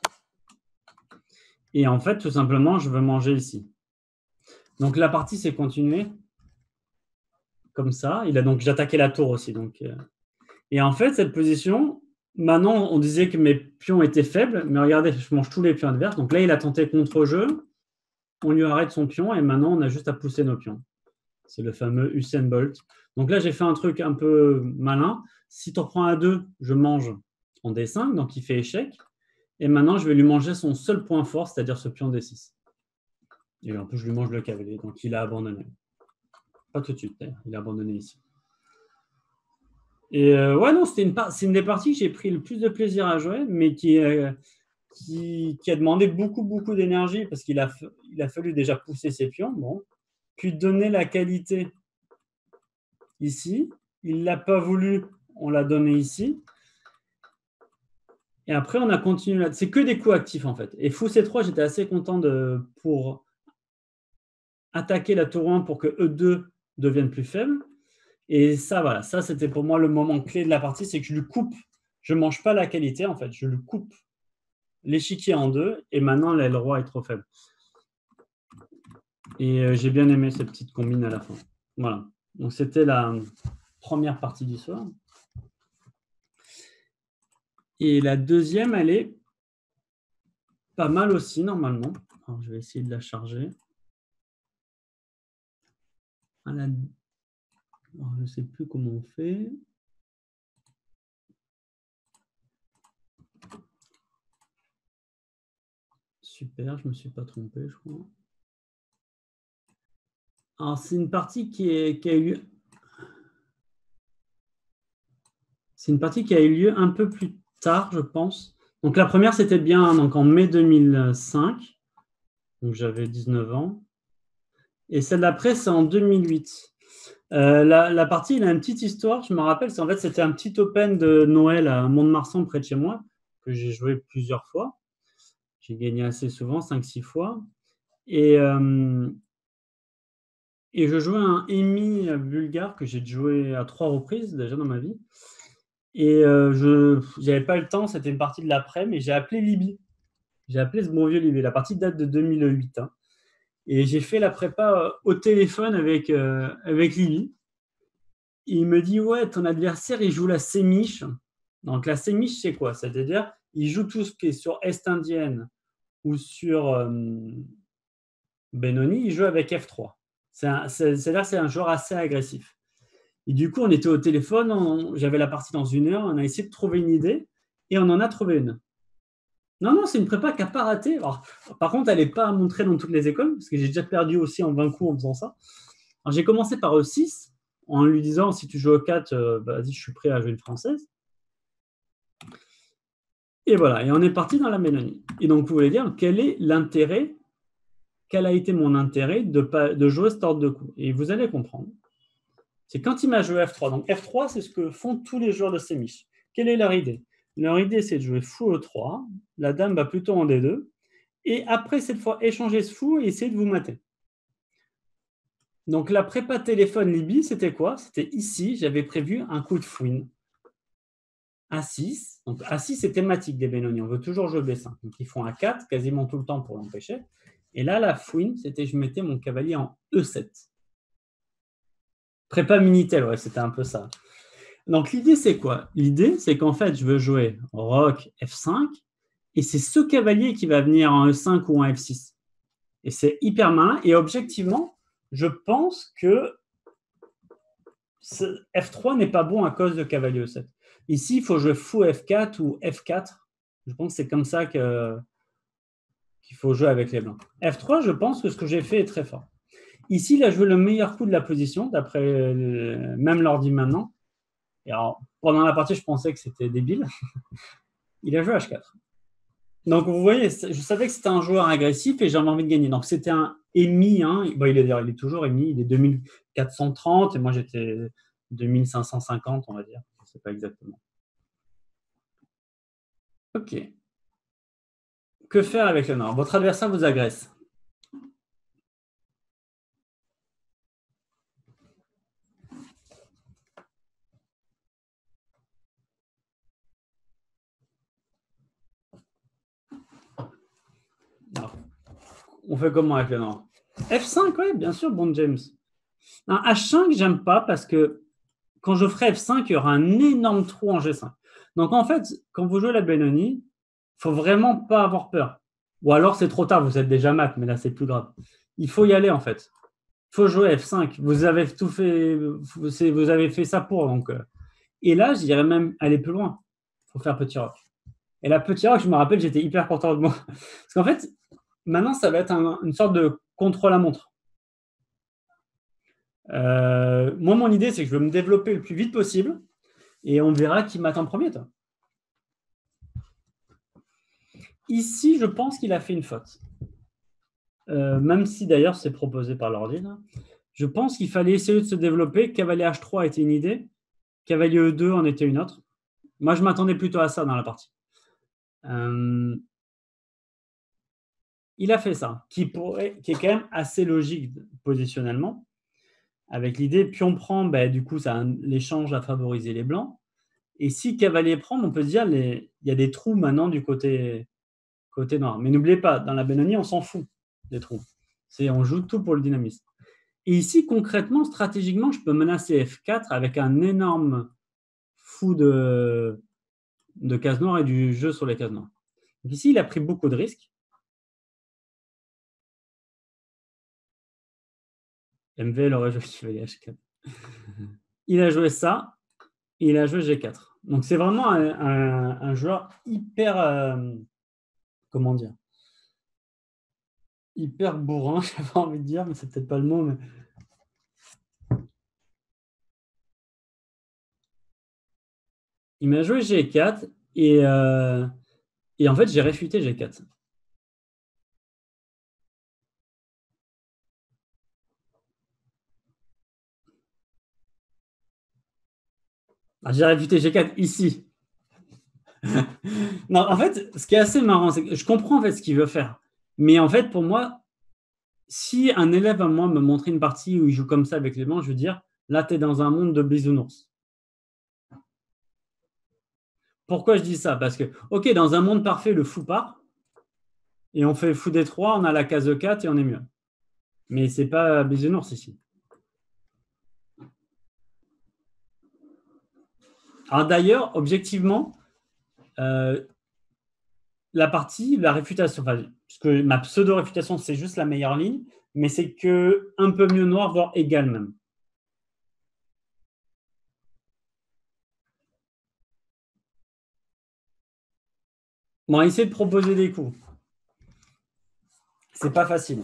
Et en fait, tout simplement, je veux manger ici. Donc, la partie s'est continuée comme ça. Il a donc, j'attaquais la tour aussi. Donc, euh... Et en fait, cette position, maintenant, on disait que mes pions étaient faibles, mais regardez, je mange tous les pions adverses. Donc là, il a tenté contre-jeu. On lui arrête son pion et maintenant, on a juste à pousser nos pions. C'est le fameux Usain Bolt. Donc là, j'ai fait un truc un peu malin. Si tu reprends à deux, je mange en D cinq, donc il fait échec. Et maintenant, je vais lui manger son seul point fort, c'est-à-dire ce pion D six. Et en plus, je lui mange le cavalier, donc il a abandonné. Pas tout de suite, d'ailleurs. Il a abandonné ici. Et euh, ouais, non, c'était une, c'est une des parties que j'ai pris le plus de plaisir à jouer, mais qui, euh, qui, qui a demandé beaucoup, beaucoup d'énergie parce qu'il a, il a fallu déjà pousser ses pions, bon, puis donner la qualité ici. Il ne l'a pas voulu, on l'a donné ici. Et après, on a continué là. C'est que des coups actifs, en fait. Et fou C trois, j'étais assez content de, pour attaquer la tour un pour que E deux devienne plus faible. Et ça, voilà, ça, c'était pour moi le moment clé de la partie, c'est que je lui coupe, je ne mange pas la qualité, en fait, je lui coupe l'échiquier en deux, et maintenant, là, le roi est trop faible. Et euh, j'ai bien aimé cette petite combine à la fin. Voilà, donc c'était la première partie du soir. Et la deuxième, elle est pas mal aussi, normalement. Alors, je vais essayer de la charger. La... Alors, je ne sais plus comment on fait. Super, je ne me suis pas trompé, je crois. Alors, c'est une partie qui, est, qui a eu... C'est une partie qui a eu lieu un peu plus tard, je pense. Donc, la première, c'était bien donc en mai deux mille cinq. Donc, j'avais dix-neuf ans. Et celle d'après, c'est en deux mille huit. Euh, la, la partie, il a une petite histoire, je me rappelle. En fait, c'était un petit open de Noël à Mont-de-Marsan, près de chez moi, que j'ai joué plusieurs fois. J'ai gagné assez souvent, cinq six fois. Et, euh, et je jouais un Emi bulgare que j'ai joué à trois reprises déjà dans ma vie. Et euh, je n'avais pas le temps, c'était une partie de l'après, mais j'ai appelé Libye. J'ai appelé ce bon vieux Libye. La partie date de deux mille huit. Hein. Et j'ai fait la prépa au téléphone avec, euh, avec Libye. Et il me dit, ouais, ton adversaire, il joue la sémiche. Donc la sémiche, c'est quoi? C'est-à-dire, il joue tout ce qui est sur Est indienne ou sur euh, Benoni, il joue avec F trois. C'est-à-dire que c'est un joueur assez agressif. Et du coup, on était au téléphone, j'avais la partie dans une heure, on a essayé de trouver une idée, et on en a trouvé une. Non, non, c'est une prépa qui n'a pas raté. Alors, par contre, elle n'est pas montrée dans toutes les écoles, parce que j'ai déjà perdu aussi en vingt coups en faisant ça. Alors, j'ai commencé par E six, en lui disant, si tu joues E quatre, euh, bah, vas-y, je suis prêt à jouer une française. Et voilà, et on est parti dans la Benoni. Et donc, vous voulez dire, quel est l'intérêt, quel a été mon intérêt de, pas, de jouer cet ordre de coups? Et vous allez comprendre. C'est quand il m'a joué F trois. Donc F trois, c'est ce que font tous les joueurs de sémiche. Quelle est leur idée? Leur idée, c'est de jouer fou E trois. La dame va plutôt en D deux. Et après, cette fois, échanger ce fou et essayer de vous mater. Donc la prépa téléphone Libye, c'était quoi? C'était ici, j'avais prévu un coup de fouine. A six. Donc A six, c'est thématique des Benoni. On veut toujours jouer B cinq. Donc ils font A quatre quasiment tout le temps pour l'empêcher. Et là, la fouine, c'était je mettais mon cavalier en E sept. Prépa Minitel, ouais, c'était un peu ça. Donc, l'idée, c'est quoi? L'idée, c'est qu'en fait, je veux jouer roc F cinq et c'est ce cavalier qui va venir en E cinq ou en F six. Et c'est hyper malin. Et objectivement, je pense que F trois n'est pas bon à cause de cavalier E sept. Ici, il faut jouer fou F quatre ou F quatre. Je pense que c'est comme ça que, qu'il faut jouer avec les blancs. F trois, je pense que ce que j'ai fait est très fort. Ici, il a joué le meilleur coup de la position, d'après euh, même l'ordi maintenant. Et alors, pendant la partie, je pensais que c'était débile. Il a joué H quatre. Donc, vous voyez, je savais que c'était un joueur agressif et j'avais envie de gagner. Donc, c'était un émis. Hein. Bon, il, est, il est toujours émis. Il est deux mille quatre cent trente et moi, j'étais deux mille cinq cent cinquante, on va dire. Je ne sais pas exactement. OK. Que faire avec le nord? Votre adversaire vous agresse. Non. On fait comment avec le nord? F cinq, oui, bien sûr, bon James. Un H cinq, j'aime pas parce que quand je ferai F cinq, il y aura un énorme trou en G cinq. Donc, en fait, quand vous jouez la Benoni, il ne faut vraiment pas avoir peur. Ou alors, c'est trop tard, vous êtes déjà mat, mais là, c'est plus grave. Il faut y aller, en fait. Il faut jouer F cinq. Vous avez tout fait, vous avez fait ça pour. Donc, et là, je dirais même aller plus loin. Il faut faire petit roc. Et là, petit roc, je me rappelle, j'étais hyper content de moi. Parce qu'en fait, maintenant, ça va être un, une sorte de contre-la-montre. Euh, moi, mon idée, c'est que je veux me développer le plus vite possible et on verra qui m'attend premier. Toi. Ici, je pense qu'il a fait une faute. Euh, même si d'ailleurs c'est proposé par l'ordi. Je pense qu'il fallait essayer de se développer. Cavalier H trois était une idée. Cavalier E deux en était une autre. Moi, je m'attendais plutôt à ça dans la partie. Euh, il a fait ça, qui, pourrait, qui est quand même assez logique positionnellement. Avec l'idée, pion prend, ben, du coup, ça l'échange à favoriser les blancs. Et si cavalier prend, on peut se dire il y a des trous maintenant du côté, côté noir. Mais n'oubliez pas, dans la Benoni, on s'en fout des trous. C'est, on joue tout pour le dynamisme. Et ici, concrètement, stratégiquement, je peux menacer F quatre avec un énorme fou de, de cases noires et du jeu sur les cases noires. Donc ici, il a pris beaucoup de risques. M V, il aurait joué chevalier H quatre. Il a joué ça, et il a joué G quatre. Donc c'est vraiment un, un, un joueur hyper, euh, comment dire, hyper bourrin, j'avais envie de dire, mais c'est peut-être pas le mot, mais il m'a joué G quatre et, euh, et en fait, j'ai réfuté G quatre. Ah, j'ai réfuté G quatre ici. Non, en fait, ce qui est assez marrant, c'est que je comprends en fait ce qu'il veut faire. Mais en fait, pour moi, si un élève à moi me montrait une partie où il joue comme ça avec les blancs, je veux dire, là, tu es dans un monde de bisounours. Pourquoi je dis ça? Parce que, ok, dans un monde parfait, le fou part, et on fait fou D trois, on a la case E quatre et on est mieux. Mais c'est pas bisounours ici. Alors d'ailleurs, objectivement, euh, la partie, la réfutation, enfin, parce que ma pseudo-réfutation, c'est juste la meilleure ligne, mais c'est que un peu mieux noir, voire égal même. Bon, essayez de proposer des coups. C'est pas facile.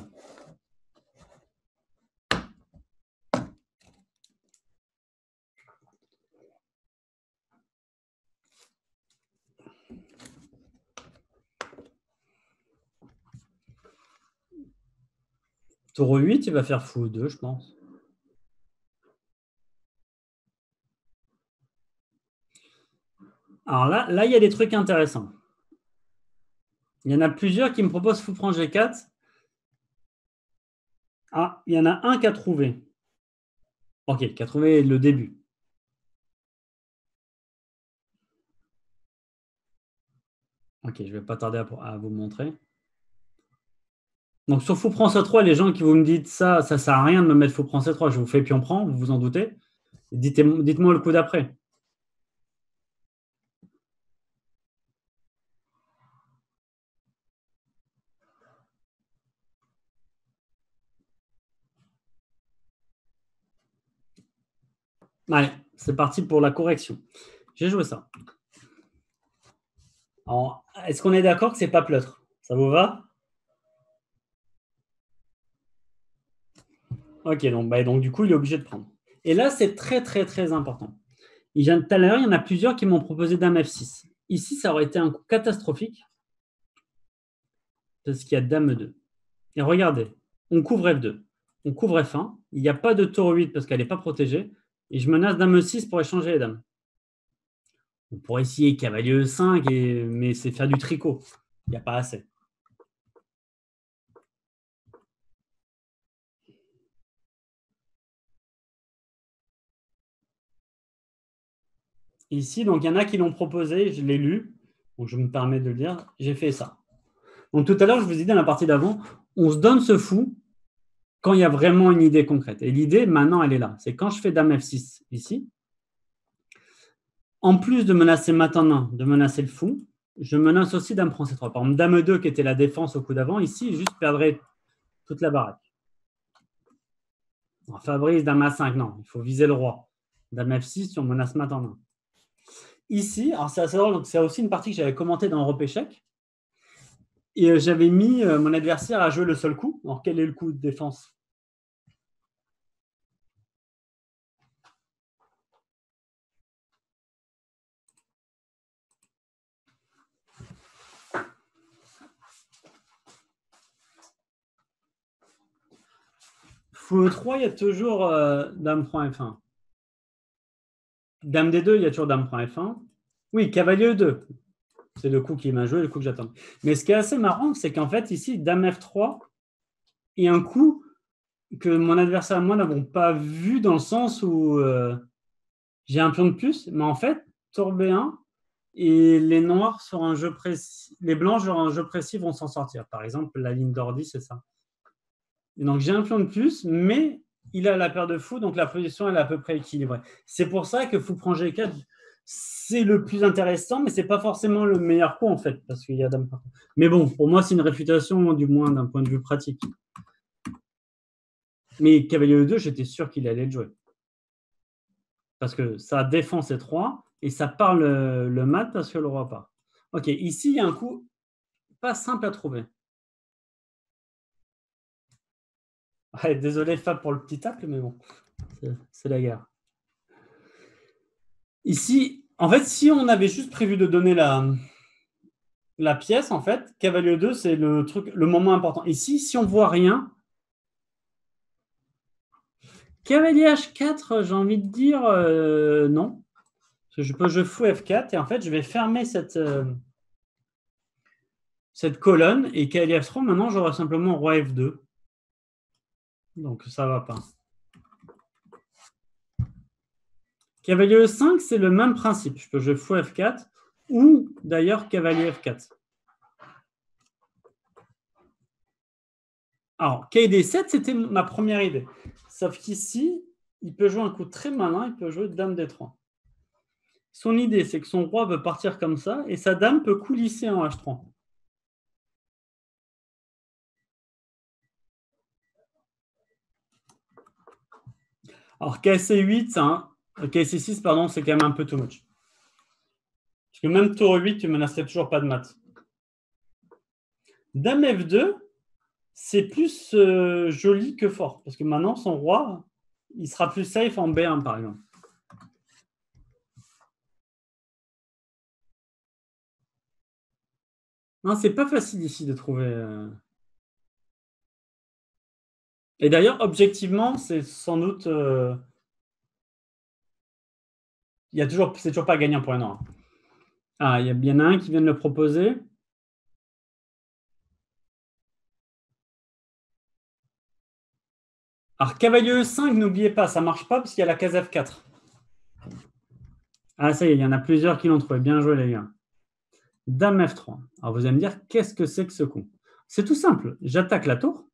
Tour huit, il va faire fou deux, je pense. Alors là, là, il y a des trucs intéressants. Il y en a plusieurs qui me proposent fou prend G quatre. Ah, il y en a un qui a trouvé. Ok, qui a trouvé le début. Ok, je ne vais pas tarder à, à vous montrer. Donc sur fou prend C trois, les gens qui vous me dites ça, ça ne sert à rien de me mettre fou prend C trois, je vous fais pion prend, vous vous en doutez. Dites-moi le coup d'après. Allez, c'est parti pour la correction. J'ai joué ça. Est-ce qu'on est, est d'accord que ce n'est pas pleutre? Ça vous va? Ok, donc, bah, donc du coup, il est obligé de prendre. Et là, c'est très, très, très important. Il vient, tout à l'heure, il y en a plusieurs qui m'ont proposé dame F six. Ici, ça aurait été un coup catastrophique parce qu'il y a dame deux. Et regardez, on couvre F deux, on couvre F un, il n'y a pas de tour huit parce qu'elle n'est pas protégée, et je menace dame E six pour échanger les dames. On pourrait essayer cavalier E cinq, et... mais c'est faire du tricot. Il n'y a pas assez. Ici, donc il y en a qui l'ont proposé, je l'ai lu, donc je me permets de le dire, j'ai fait ça. Donc tout à l'heure, je vous ai dit dans la partie d'avant, on se donne ce fou quand il y a vraiment une idée concrète. Et l'idée, maintenant, elle est là. C'est quand je fais dame F six ici, en plus de menacer maintenant, de menacer le fou, je menace aussi dame prend C trois. Par exemple, dame deux, qui était la défense au coup d'avant, ici, je juste perdrais toute la baraque. Alors, Fabrice, dame A cinq, non, il faut viser le roi. Dame F six, on menace maintenant. Ici, alors c'est assez drôle, c'est aussi une partie que j'avais commentée dans Europe Échec. Et euh, j'avais mis euh, mon adversaire à jouer le seul coup. Alors, quel est le coup de défense? Fou E trois, il y a toujours euh, dame prend F un. Dame D deux, il y a toujours dame prend F un. Oui, cavalier E deux. C'est le coup qui m'a joué, le coup que j'attends. Mais ce qui est assez marrant, c'est qu'en fait, ici, dame F trois est un coup que mon adversaire et moi n'avons pas vu dans le sens où euh, j'ai un pion de plus, mais en fait, tour B un et les noirs sur un jeu précis, les blancs sur un jeu précis vont s'en sortir. Par exemple, la ligne d'ordi, c'est ça. Et donc, j'ai un pion de plus, mais il a la paire de fou, donc la position elle est à peu près équilibrée. C'est pour ça que fou prend G quatre, c'est le plus intéressant, mais ce n'est pas forcément le meilleur coup, en fait, parce qu'il y a dame partout. Mais bon, pour moi, c'est une réfutation, du moins d'un point de vue pratique. Mais cavalier E deux, j'étais sûr qu'il allait le jouer. Parce que ça défend ces trois, et ça parle le, le mat parce que le roi part. Ok, ici, il y a un coup pas simple à trouver. Ouais, désolé, Fab, pour le petit tacle, mais bon, c'est la guerre. Ici, en fait, si on avait juste prévu de donner la, la pièce, en fait, cavalier deux, c'est le truc, le moment important. Ici, si on voit rien, cavalier H quatre, j'ai envie de dire euh, non. Parce que je peux jouer fou F quatre, et en fait, je vais fermer cette, euh, cette colonne, et cavalier F trois, maintenant, j'aurai simplement roi F deux. Donc, ça ne va pas. Cavalier E cinq, c'est le même principe. Je peux jouer fou F quatre ou d'ailleurs cavalier F quatre. Alors, K D sept, c'était ma première idée. Sauf qu'ici, il peut jouer un coup très malin, il peut jouer dame D trois. Son idée, c'est que son roi veut partir comme ça, et sa dame peut coulisser en H trois. Alors, K C huit, hein, K C six, pardon, c'est quand même un peu too much. Parce que même tour huit, tu menacerais toujours pas de mat. Dame F deux, c'est plus euh, joli que fort. Parce que maintenant, son roi, il sera plus safe en B un, par exemple. Non, c'est pas facile ici de trouver... Euh... Et d'ailleurs, objectivement, c'est sans doute... Euh... Il y a toujours... C'est toujours pas gagnant pour un noir. Ah, il y a bien un qui vient de le proposer. Alors, cavalier E cinq, n'oubliez pas, ça ne marche pas parce qu'il y a la case F quatre. Ah, ça y est, il y en a plusieurs qui l'ont trouvé. Bien joué, les gars. Dame F trois. Alors, vous allez me dire, qu'est-ce que c'est que ce coup? C'est tout simple. J'attaque la tour.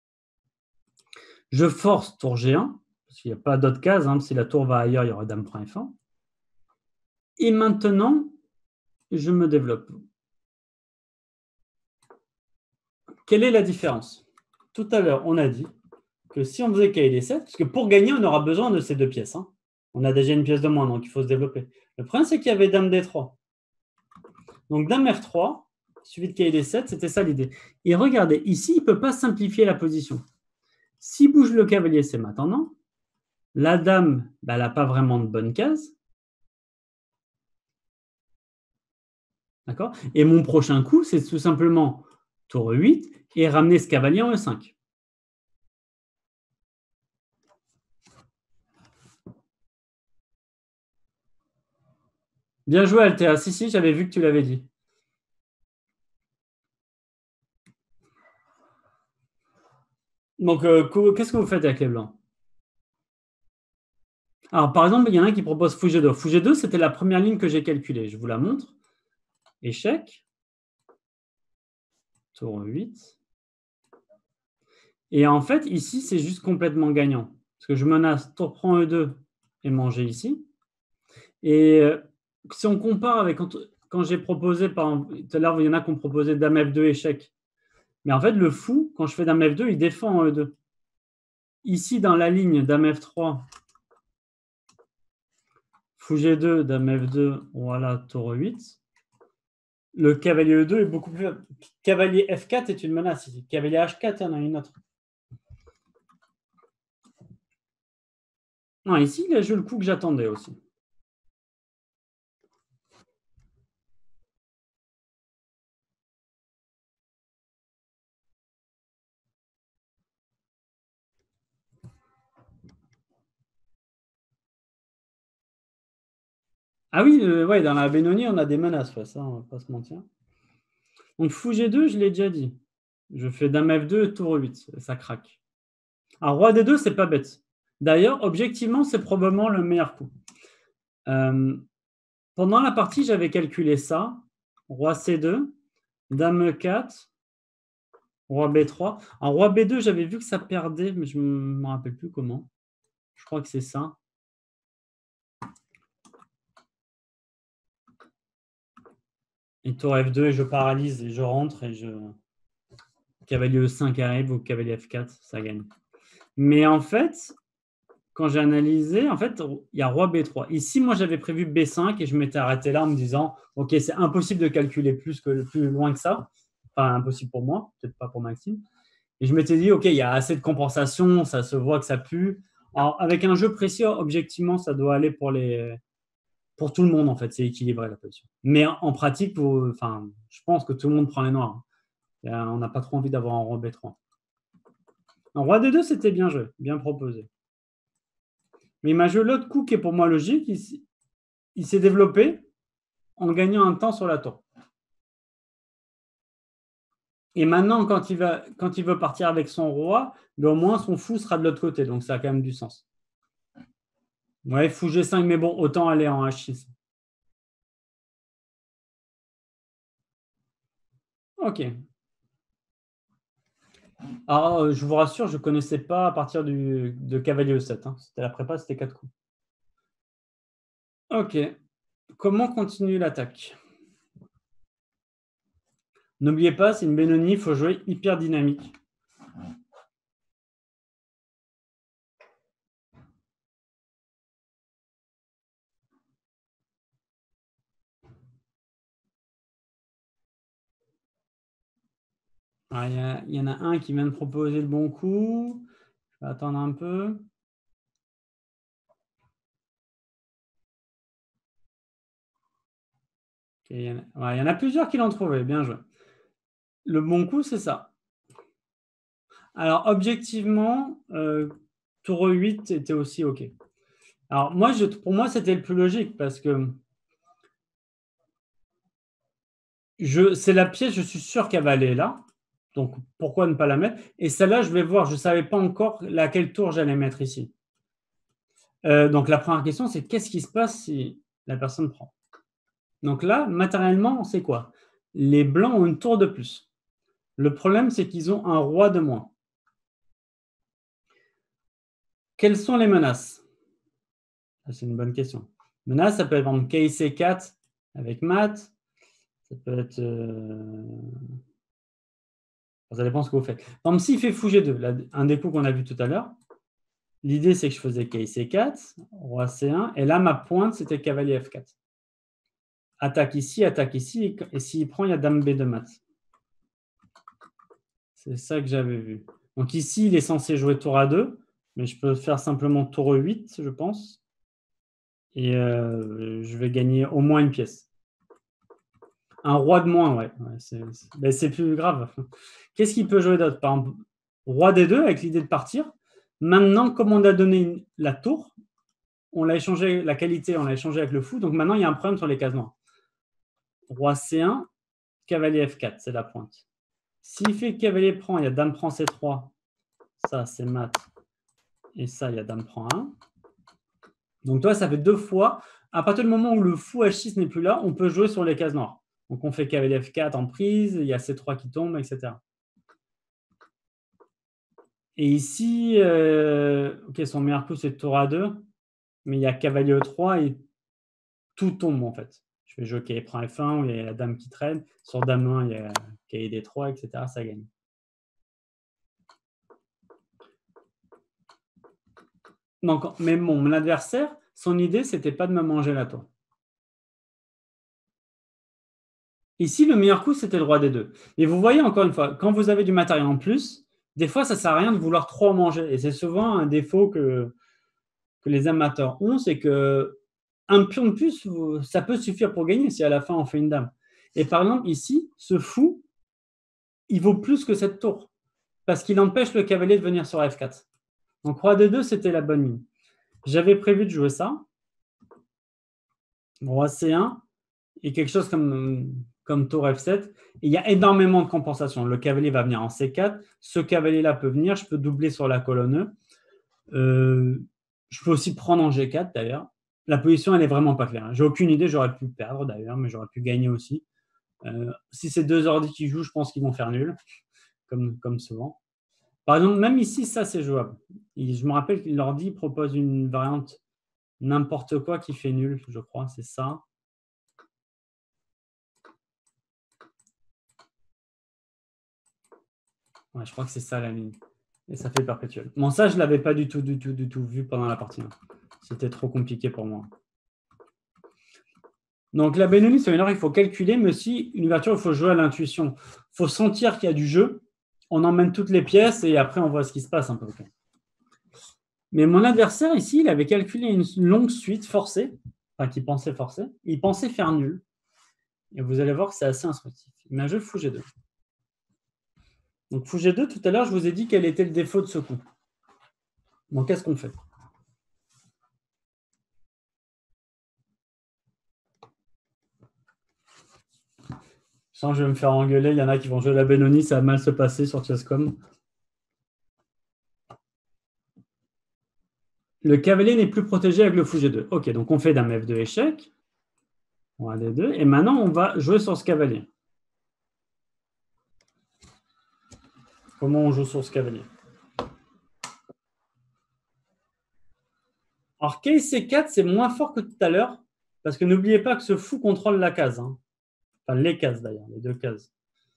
Je force tour G un, parce qu'il n'y a pas d'autre case. Hein. Si la tour va ailleurs, il y aura dame prend F un. Et maintenant, je me développe. Quelle est la différence? Tout à l'heure, on a dit que si on faisait K D sept, parce que pour gagner, on aura besoin de ces deux pièces. Hein. On a déjà une pièce de moins, donc il faut se développer. Le problème, c'est qu'il y avait dame D trois. Donc, dame F trois, suivi de K D sept, c'était ça l'idée. Et regardez, ici, il ne peut pas simplifier la position. Si bouge le cavalier, c'est maintenant. La dame, bah, elle n'a pas vraiment de bonne case. D'accord? Et mon prochain coup, c'est tout simplement tour E huit et ramener ce cavalier en E cinq. Bien joué, Altea. Si, si, j'avais vu que tu l'avais dit. Donc, euh, qu'est-ce que vous faites avec les blancs? Alors, par exemple, il y en a un qui propose fou G deux. Fou G deux, c'était la première ligne que j'ai calculée. Je vous la montre. Échec. Tour huit. Et en fait, ici, c'est juste complètement gagnant. Parce que je menace tour prend E deux et manger ici. Et euh, si on compare avec quand, quand j'ai proposé, par exemple, tout à l'heure, il y en a qui ont proposé dame F deux échec. Mais en fait, le fou, quand je fais dame F deux, il défend en E deux. Ici, dans la ligne dame F trois, fou G deux, dame F deux, voilà, tour huit. Le cavalier E deux est beaucoup plus... Cavalier F quatre est une menace ici. Cavalier H quatre, il y en a une autre. Non, ici, il a joué le coup que j'attendais aussi. Ah oui, euh, ouais, dans la Benoni, on a des menaces, ouais, ça, on va pas se mentir. Donc, fou G deux, je l'ai déjà dit. Je fais dame F deux, tour huit, ça craque. Alors, roi D deux, c'est pas bête. D'ailleurs, objectivement, c'est probablement le meilleur coup. Euh, pendant la partie, j'avais calculé ça. Roi C deux, dame E quatre, roi B trois. En roi B deux, j'avais vu que ça perdait, mais je ne me rappelle plus comment. Je crois que c'est ça. Et tour F deux, et je paralyse, et je rentre, et je... Cavalier E cinq arrive, ou cavalier F quatre, ça gagne. Mais en fait, quand j'ai analysé, en fait, il y a roi B trois. Ici, moi, j'avais prévu B cinq, et je m'étais arrêté là en me disant, OK, c'est impossible de calculer plus, que, plus loin que ça. Enfin, impossible pour moi, peut-être pas pour Maxime. Et je m'étais dit, OK, il y a assez de compensation, ça se voit que ça pue. Alors, avec un jeu précis, objectivement, ça doit aller pour les... Pour tout le monde, en fait, c'est équilibré la position. Mais en pratique, pour, enfin, je pense que tout le monde prend les noirs. On n'a pas trop envie d'avoir un roi B trois. Un roi D deux, c'était bien joué, bien proposé. Mais il m'a joué l'autre coup qui est pour moi logique. Il, il s'est développé en gagnant un temps sur la tour. Et maintenant, quand il, va, quand il veut partir avec son roi, ben au moins son fou sera de l'autre côté. Donc ça a quand même du sens. Ouais, fou G cinq, mais bon, autant aller en H six. Ok. Alors, je vous rassure, je ne connaissais pas à partir du, de cavalier E sept. Hein. C'était la prépa, c'était quatre coups. Ok. Comment continuer l'attaque? N'oubliez pas, c'est une Benoni, il faut jouer hyper dynamique. Il y, y en a un qui vient de proposer le bon coup. Je vais attendre un peu. Il y, ouais, y en a plusieurs qui l'ont trouvé, bien joué. Le bon coup, c'est ça. Alors, objectivement, euh, tour huit était aussi OK. Alors, moi, je, pour moi, c'était le plus logique parce que c'est la pièce, je suis sûr qu'elle va aller là. Donc, pourquoi ne pas la mettre? Et celle-là, je vais voir, je ne savais pas encore laquelle tour j'allais mettre ici. Euh, donc, la première question, c'est qu'est-ce qui se passe si la personne prend? Donc là, matériellement, c'est quoi? Les blancs ont une tour de plus. Le problème, c'est qu'ils ont un roi de moins. Quelles sont les menaces? C'est une bonne question. Menace, ça peut être par exemple K C quatre avec mat. Ça peut être... Euh... Ça dépend ce que vous faites. Par exemple, s'il fait fou G deux, là, un des coups qu'on a vu tout à l'heure, l'idée, c'est que je faisais K C quatre, roi C un, et là, ma pointe, c'était cavalier F quatre. Attaque ici, attaque ici, et s'il prend, il y a dame B deux mat. C'est ça que j'avais vu. Donc ici, il est censé jouer tour A deux, mais je peux faire simplement tour E huit, je pense. Et euh, je vais gagner au moins une pièce. Un roi de moins, ouais. ouais c'est ben, plus grave. Qu'est-ce qu'il peut jouer d'autre? Par exemple, roi D deux avec l'idée de partir. Maintenant, comme on a donné une, la tour, on l'a échangé, la qualité, on l'a échangé avec le fou. Donc maintenant, il y a un problème sur les cases noires. Roi C un, cavalier F quatre, c'est la pointe. S'il fait cavalier prend, il y a dame prend C trois. Ça, c'est mat. Et ça, il y a dame prend un. Donc, toi, ça fait deux fois. À partir du moment où le fou H six n'est plus là, on peut jouer sur les cases noires. Donc, on fait cavalier F quatre en prise, il y a C trois qui tombe, et cetera. Et ici, euh, ok, son meilleur coup, c'est tour A deux, mais il y a cavalier E trois et tout tombe, en fait. Je vais jouer cavalier prend F un, où il y a la dame qui traîne. Sur dame un, il y a cavalier D trois, et cetera. Ça gagne. Donc, mais bon, mon adversaire, son idée, c'était pas de me manger la tour. Ici, le meilleur coup, c'était le roi D deux. Et vous voyez, encore une fois, quand vous avez du matériel en plus, des fois, ça ne sert à rien de vouloir trop en manger. Et c'est souvent un défaut que, que les amateurs ont, c'est qu'un pion de plus, ça peut suffire pour gagner si à la fin, on fait une dame. Et par exemple, ici, ce fou, il vaut plus que cette tour, parce qu'il empêche le cavalier de venir sur F quatre. Donc, roi D deux, c'était la bonne ligne. J'avais prévu de jouer ça. Roi C un, et quelque chose comme, comme tour F sept. Et il y a énormément de compensation. Le cavalier va venir en C quatre. Ce cavalier-là peut venir. Je peux doubler sur la colonne E. Euh, je peux aussi prendre en G quatre, d'ailleurs. La position, elle n'est vraiment pas claire. J'ai aucune idée. J'aurais pu perdre, d'ailleurs, mais j'aurais pu gagner aussi. Euh, si c'est deux ordi qui jouent, je pense qu'ils vont faire nul, comme, comme souvent. Par exemple, même ici, ça, c'est jouable. Et je me rappelle que l'ordi propose une variante n'importe quoi qui fait nul, je crois. C'est ça. Ouais, je crois que c'est ça la ligne. Et ça fait perpétuel. Bon, ça, je ne l'avais pas du tout, du tout, du tout vu pendant la partie. C'était trop compliqué pour moi. Donc, la Benoni, c'est une heure, il faut calculer, mais aussi, une ouverture, il faut jouer à l'intuition. Il faut sentir qu'il y a du jeu. On emmène toutes les pièces et après, on voit ce qui se passe un peu. Mais mon adversaire, ici, il avait calculé une longue suite forcée, enfin, qui pensait forcée. Il pensait faire nul. Et vous allez voir que c'est assez instructif. Il m'a joué fou G deux. Donc, fou G deux, tout à l'heure, je vous ai dit quel était le défaut de ce coup. Bon, qu'est-ce qu'on fait? Je sens que je vais me faire engueuler. Il y en a qui vont jouer la Benoni, ça va mal se passer sur Chesscom. Le cavalier n'est plus protégé avec le fou G deux. Ok, donc on fait dame F deux échec. On a D deux. Et maintenant, on va jouer sur ce cavalier. Comment on joue sur ce cavalier? Alors, case C quatre, c'est moins fort que tout à l'heure, parce que n'oubliez pas que ce fou contrôle la case. Hein. Enfin, les cases d'ailleurs, les deux cases.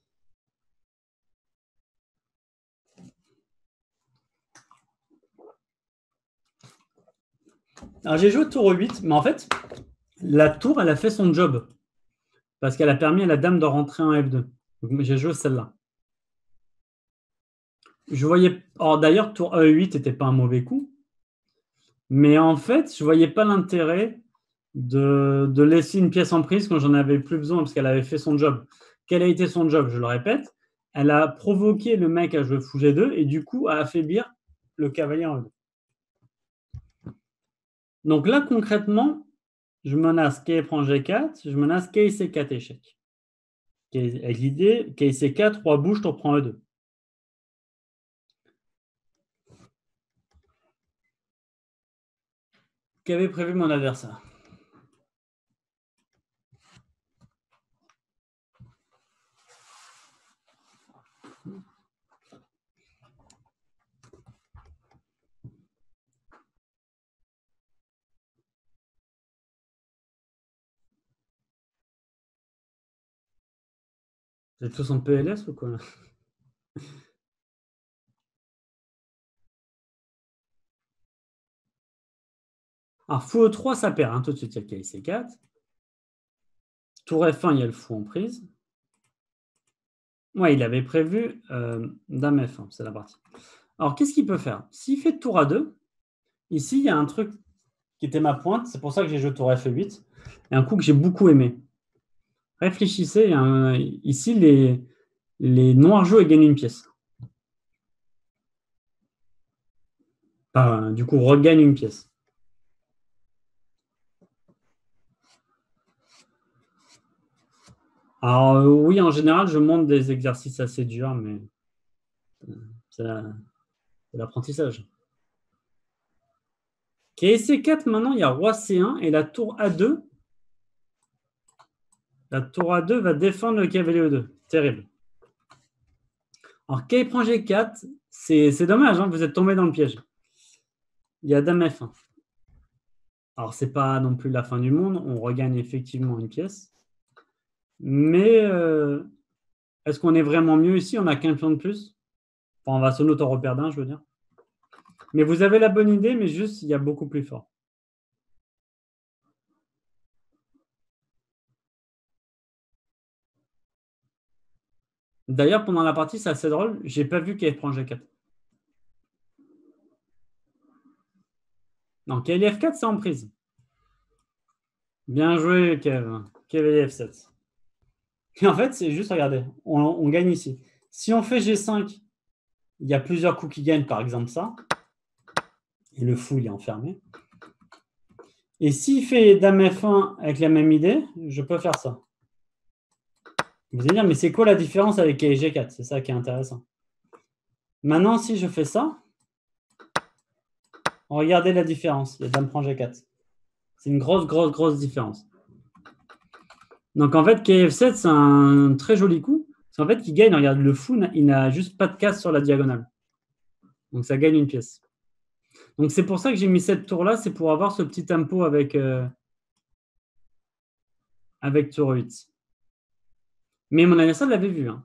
Alors, j'ai joué tour huit, mais en fait, la tour, elle a fait son job, parce qu'elle a permis à la dame de rentrer en F deux. Donc, j'ai joué celle-là. Je voyais. Alors, d'ailleurs, tour E huit n'était pas un mauvais coup, mais en fait, je ne voyais pas l'intérêt de, de laisser une pièce en prise quand j'en avais plus besoin, parce qu'elle avait fait son job. Quel a été son job? Je le répète, elle a provoqué le mec à jouer fou G deux et du coup à affaiblir le cavalier en E deux. Donc là, concrètement, je menace K prend G quatre, je menace K C quatre échec. Avec l'idée, K C quatre, roi bouge, tour prend E deux. Qu'avait prévu mon adversaire? Vous êtes tous en P L S ou quoi? Alors, fou E trois, ça perd. Hein. Tout de suite, il y a K C quatre. Tour F un, il y a le fou en prise. Ouais, il avait prévu euh, dame F un, c'est la partie. Alors, qu'est-ce qu'il peut faire? S'il fait tour A deux, ici, il y a un truc qui était ma pointe, c'est pour ça que j'ai joué tour F huit, et un coup que j'ai beaucoup aimé. Réfléchissez, hein, ici, les, les noirs jouent et gagnent une pièce. Enfin, du coup, regagnent une pièce. Alors, euh, oui, en général, je montre des exercices assez durs, mais euh, c'est la- c'est l'apprentissage. Ok, C quatre, maintenant, il y a roi C un et la tour A deux. La tour A deux va défendre le cavalier E deux. Terrible. Alors, K prend G quatre, c'est dommage, hein, vous êtes tombé dans le piège. Il y a dame F un. Alors, ce n'est pas non plus la fin du monde, on regagne effectivement une pièce. Mais euh, est-ce qu'on est vraiment mieux ici? On n'a qu'un pion de plus. Enfin, on va se auto-reperdre un, je veux dire. Mais vous avez la bonne idée, mais juste, il y a beaucoup plus fort. D'ailleurs, pendant la partie, c'est assez drôle, j'ai pas vu K prend G quatre. Non, cavalier F quatre, c'est en prise. Bien joué, Kev. Cavalier F sept. Et en fait, c'est juste, regardez, on, on gagne ici. Si on fait G cinq, il y a plusieurs coups qui gagnent, par exemple ça. Et le fou, il est enfermé. Et s'il fait dame F un avec la même idée, je peux faire ça. Vous allez dire, mais c'est quoi la différence avec G quatre? C'est ça qui est intéressant. Maintenant, si je fais ça, regardez la différence. Il y a dame prend G quatre. C'est une grosse, grosse, grosse différence. Donc en fait, K F sept, c'est un très joli coup. C'est en fait qu'il gagne, regarde, le fou, il n'a juste pas de case sur la diagonale. Donc ça gagne une pièce. Donc c'est pour ça que j'ai mis cette tour-là, c'est pour avoir ce petit tempo avec, euh, avec tour huit. Mais mon adversaire l'avait vu. Hein.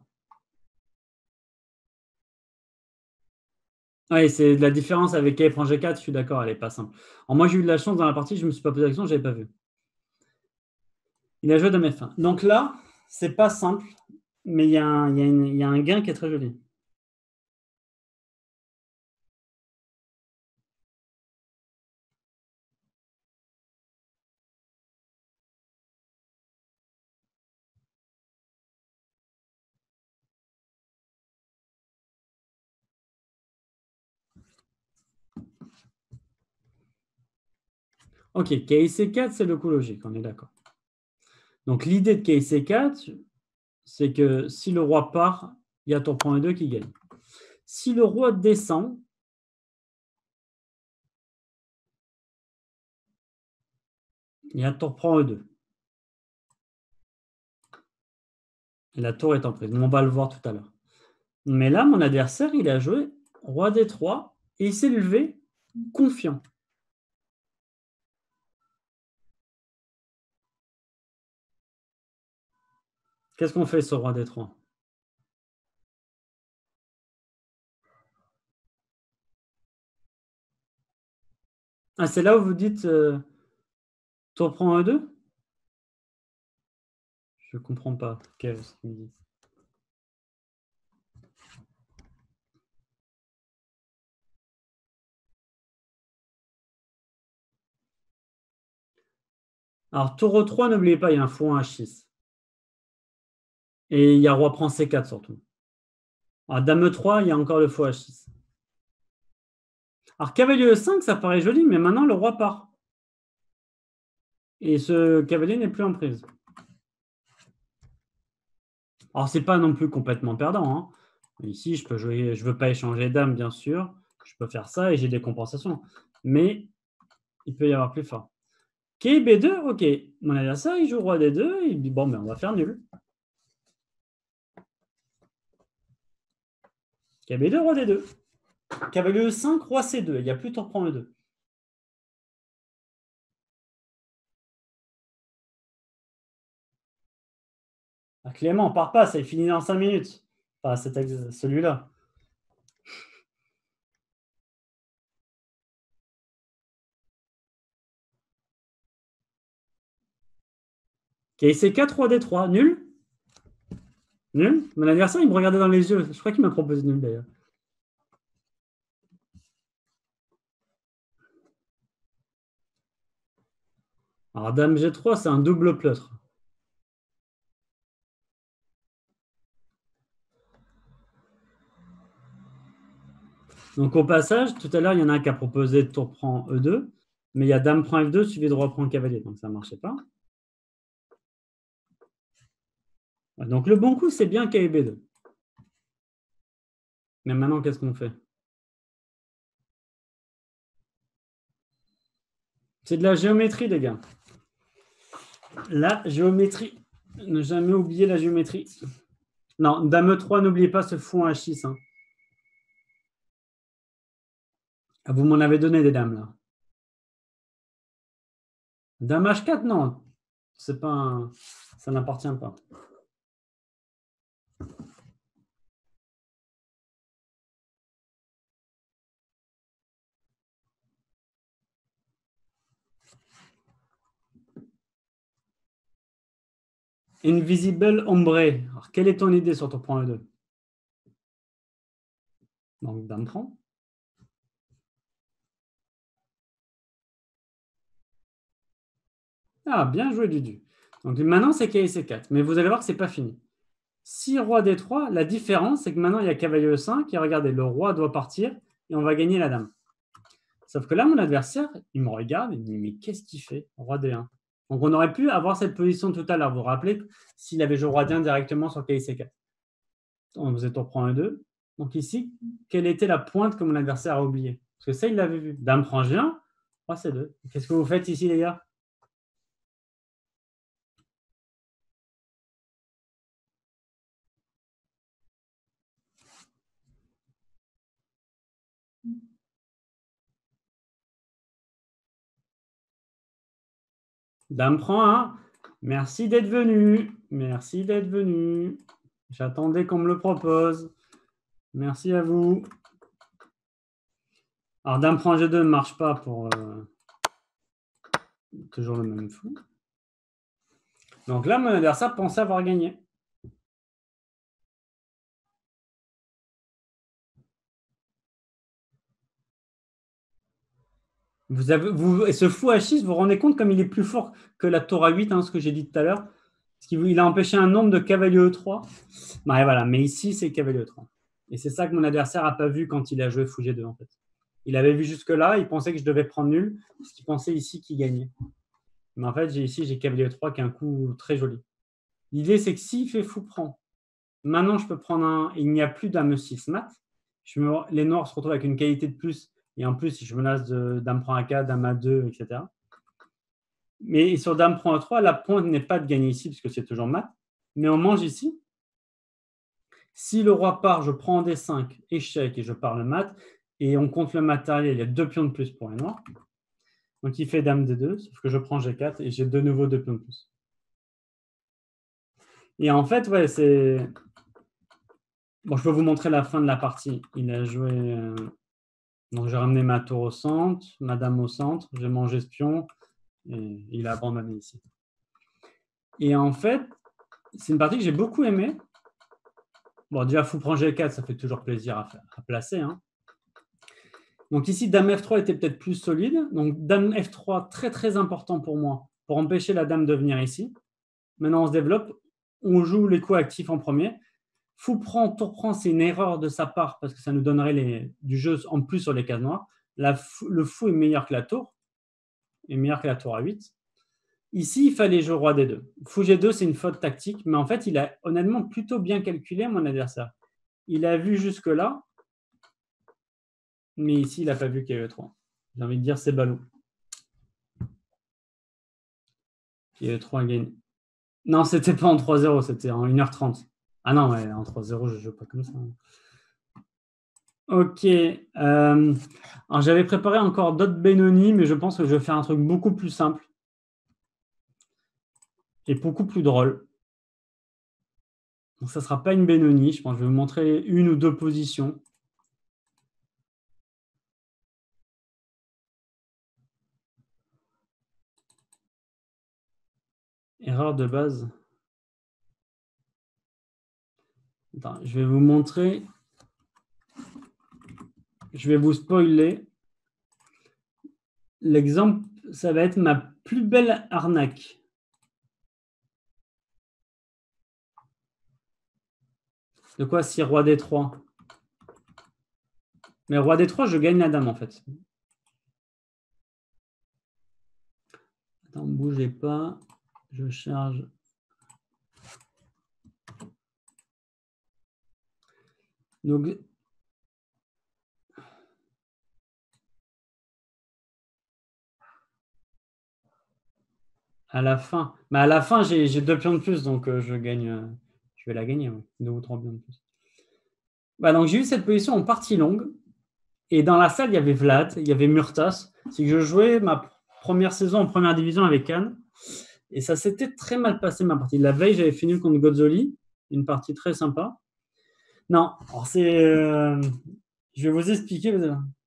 Oui, c'est la différence avec K prend G quatre, je suis d'accord, elle n'est pas simple. Alors moi, j'ai eu de la chance dans la partie, je ne me suis pas posé la question, je n'avais pas vu. Il a joué dame F un. Donc là, c'est pas simple, mais il y, y, y a un gain qui est très joli. Ok, K C quatre, c'est le coup logique, on est d'accord. Donc l'idée de K C quatre, c'est que si le roi part, il y a tour prend E deux qui gagne. Si le roi descend, il y a tour prend E deux. Et la tour est en prise. On va le voir tout à l'heure. Mais là, mon adversaire, il a joué roi D trois et il s'est levé confiant. Qu'est-ce qu'on fait sur roi D trois? Ah, c'est là où vous dites euh, tour prend E deux? Je ne comprends pas. Qu'est-ce qu'il me dit? Alors, tour E trois, n'oubliez pas, il y a un fou en H six. Et il y a roi prend C quatre surtout. Alors, dame E trois, il y a encore le fou H six. Alors, cavalier E cinq, ça paraît joli, mais maintenant, le roi part. Et ce cavalier n'est plus en prise. Alors, c'est pas non plus complètement perdant. Hein. Ici, je peux jouer, je veux pas échanger dame, bien sûr. Je peux faire ça et j'ai des compensations. Mais il peut y avoir plus fort. Ok, B deux, ok. Mon adversaire, il joue roi D deux. Il dit, bon, mais on va faire nul. Ok, B deux, roi D deux. Cavalier E cinq, roi C deux. Il n'y a plus tour prend E deux. Ah, Clément, part pas, ça est fini dans cinq minutes. Enfin, celui-là. Ok, C quatre, roi D trois. Nul. Nul? Mon adversaire, il me regardait dans les yeux. Je crois qu'il m'a proposé nul d'ailleurs. Alors, dame G trois, c'est un double pleutre. Donc, au passage, tout à l'heure, il y en a un qui a proposé tour prend E deux, mais il y a dame prend F deux suivi de roi prend cavalier, donc ça ne marchait pas. Donc, le bon coup, c'est bien K B deux. Mais maintenant, qu'est-ce qu'on fait? C'est de la géométrie, les gars. La géométrie. Ne jamais oublier la géométrie. Non, dame E trois, n'oubliez pas ce fou en H six. Hein. Ah, vous m'en avez donné des dames, là. Dame H quatre, non. C'est pas un... Ça n'appartient pas. Invisible ombre. Alors, quelle est ton idée sur ton point E deux? Donc, dame prend. Ah, bien joué, Dudu. Donc, maintenant, c'est K C quatre. Mais vous allez voir que ce n'est pas fini. Si roi D trois, la différence, c'est que maintenant, il y a cavalier E cinq. Et regardez, le roi doit partir et on va gagner la dame. Sauf que là, mon adversaire, il me regarde et il me dit, mais qu'est-ce qu'il fait? Roi D un. Donc, on aurait pu avoir cette position tout à l'heure. Vous vous rappelez s'il avait joué roi D un directement sur K C quatre. On faisait tour prend E deux. Donc ici, quelle était la pointe que mon adversaire a oubliée? Parce que ça, il l'avait vu. Dame prend G un, roi C deux. Qu'est-ce que vous faites ici, les gars? Dame prend un. Merci d'être venu. Merci d'être venu. J'attendais qu'on me le propose. Merci à vous. Alors, dame prend G deux ne marche pas pour euh, toujours le même fou. Donc là, mon adversaire pensait avoir gagné. Vous avez, vous, et ce fou H six, vous vous rendez compte comme il est plus fort que la tour A huit, hein, ce que j'ai dit tout à l'heure. Parce qu'il a empêché un nombre de cavalier E trois. Ouais, voilà, mais ici, c'est cavalier E trois. Et c'est ça que mon adversaire n'a pas vu quand il a joué fou G deux, en fait. Il avait vu jusque-là, il pensait que je devais prendre nul, parce qu'il pensait ici qu'il gagnait. Mais en fait, ici, j'ai cavalier E trois qui est un coup très joli. L'idée, c'est que s'il fait fou prend, maintenant, je peux prendre un... Il n'y a plus dame E six mat. Je me... Les noirs se retrouvent avec une qualité de plus. Et en plus, si je menace de dame prend A quatre, dame A deux, et cetera. Mais sur dame prend A trois, la pointe n'est pas de gagner ici, parce que c'est toujours mat. Mais on mange ici. Si le roi part, je prends en D cinq, échec, et je pars le mat. Et on compte le matériel, il y a deux pions de plus pour les noirs. Donc il fait dame D deux, sauf que je prends G quatre et j'ai de nouveau deux pions de plus. Et en fait, ouais, c'est... Bon, je peux vous montrer la fin de la partie. Il a joué... Euh... Donc j'ai ramené ma tour au centre, ma dame au centre, j'ai mangé ce pion, et il a abandonné ici. Et en fait, c'est une partie que j'ai beaucoup aimée. Bon, déjà, fou prend G quatre, ça fait toujours plaisir à, faire, à placer. Hein. Donc ici, dame F trois était peut-être plus solide. Donc dame F trois, très très important pour moi, pour empêcher la dame de venir ici. Maintenant, on se développe. On joue les coups actifs en premier. Fou prend, tour prend, c'est une erreur de sa part parce que ça nous donnerait les, du jeu en plus sur les cases noires. La, le fou est meilleur que la tour, est meilleur que la tour A huit. Ici, il fallait jouer roi D deux. Fou G deux, c'est une faute tactique, mais en fait, il a honnêtement plutôt bien calculé mon adversaire. Il a vu jusque-là, mais ici, il n'a pas vu qu'il y avait trois. J'ai envie de dire, c'est ballot. Il y avait trois à gagner. Non, c'était pas en trois zéro, c'était en une heure trente. Ah non, ouais, en trois zéro, je ne joue pas comme ça. Ok. Euh, alors, j'avais préparé encore d'autres Benoni, mais je pense que je vais faire un truc beaucoup plus simple et beaucoup plus drôle. Donc, ça ne sera pas une Benoni. Je pense que je vais vous montrer une ou deux positions. Erreur de base. Attends, je vais vous montrer. Je vais vous spoiler. L'exemple, ça va être ma plus belle arnaque. De quoi si roi D trois? Mais roi D trois, je gagne la dame en fait. Attends, ne bougez pas. Je charge. Donc, à la fin, mais à la fin, j'ai deux pions de plus, donc euh, je gagne. Euh, je vais la gagner, ouais. Deux ou trois pions de plus. Bah, donc j'ai eu cette position en partie longue, et dans la salle, il y avait Vlad, il y avait Murtas. C'est que je jouais ma première saison en première division avec Cannes, et ça s'était très mal passé ma partie. La veille, j'avais fini contre Gozzoli, une partie très sympa. Non, c'est. Euh, je vais vous expliquer.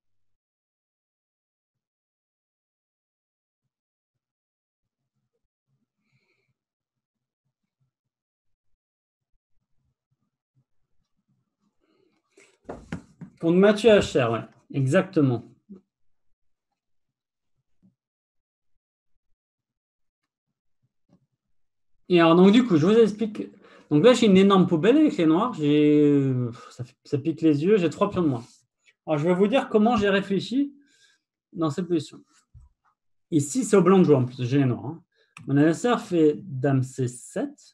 Contre Mathieu Hacher, ouais, exactement. Et alors, donc, du coup, je vous explique. Donc là, j'ai une énorme poubelle avec les noirs. Ça, ça pique les yeux. J'ai trois pions de moins. Alors, je vais vous dire comment j'ai réfléchi dans cette position. Ici, c'est au blanc de jouer en plus. J'ai les noirs. Hein. Mon adversaire fait dame C sept.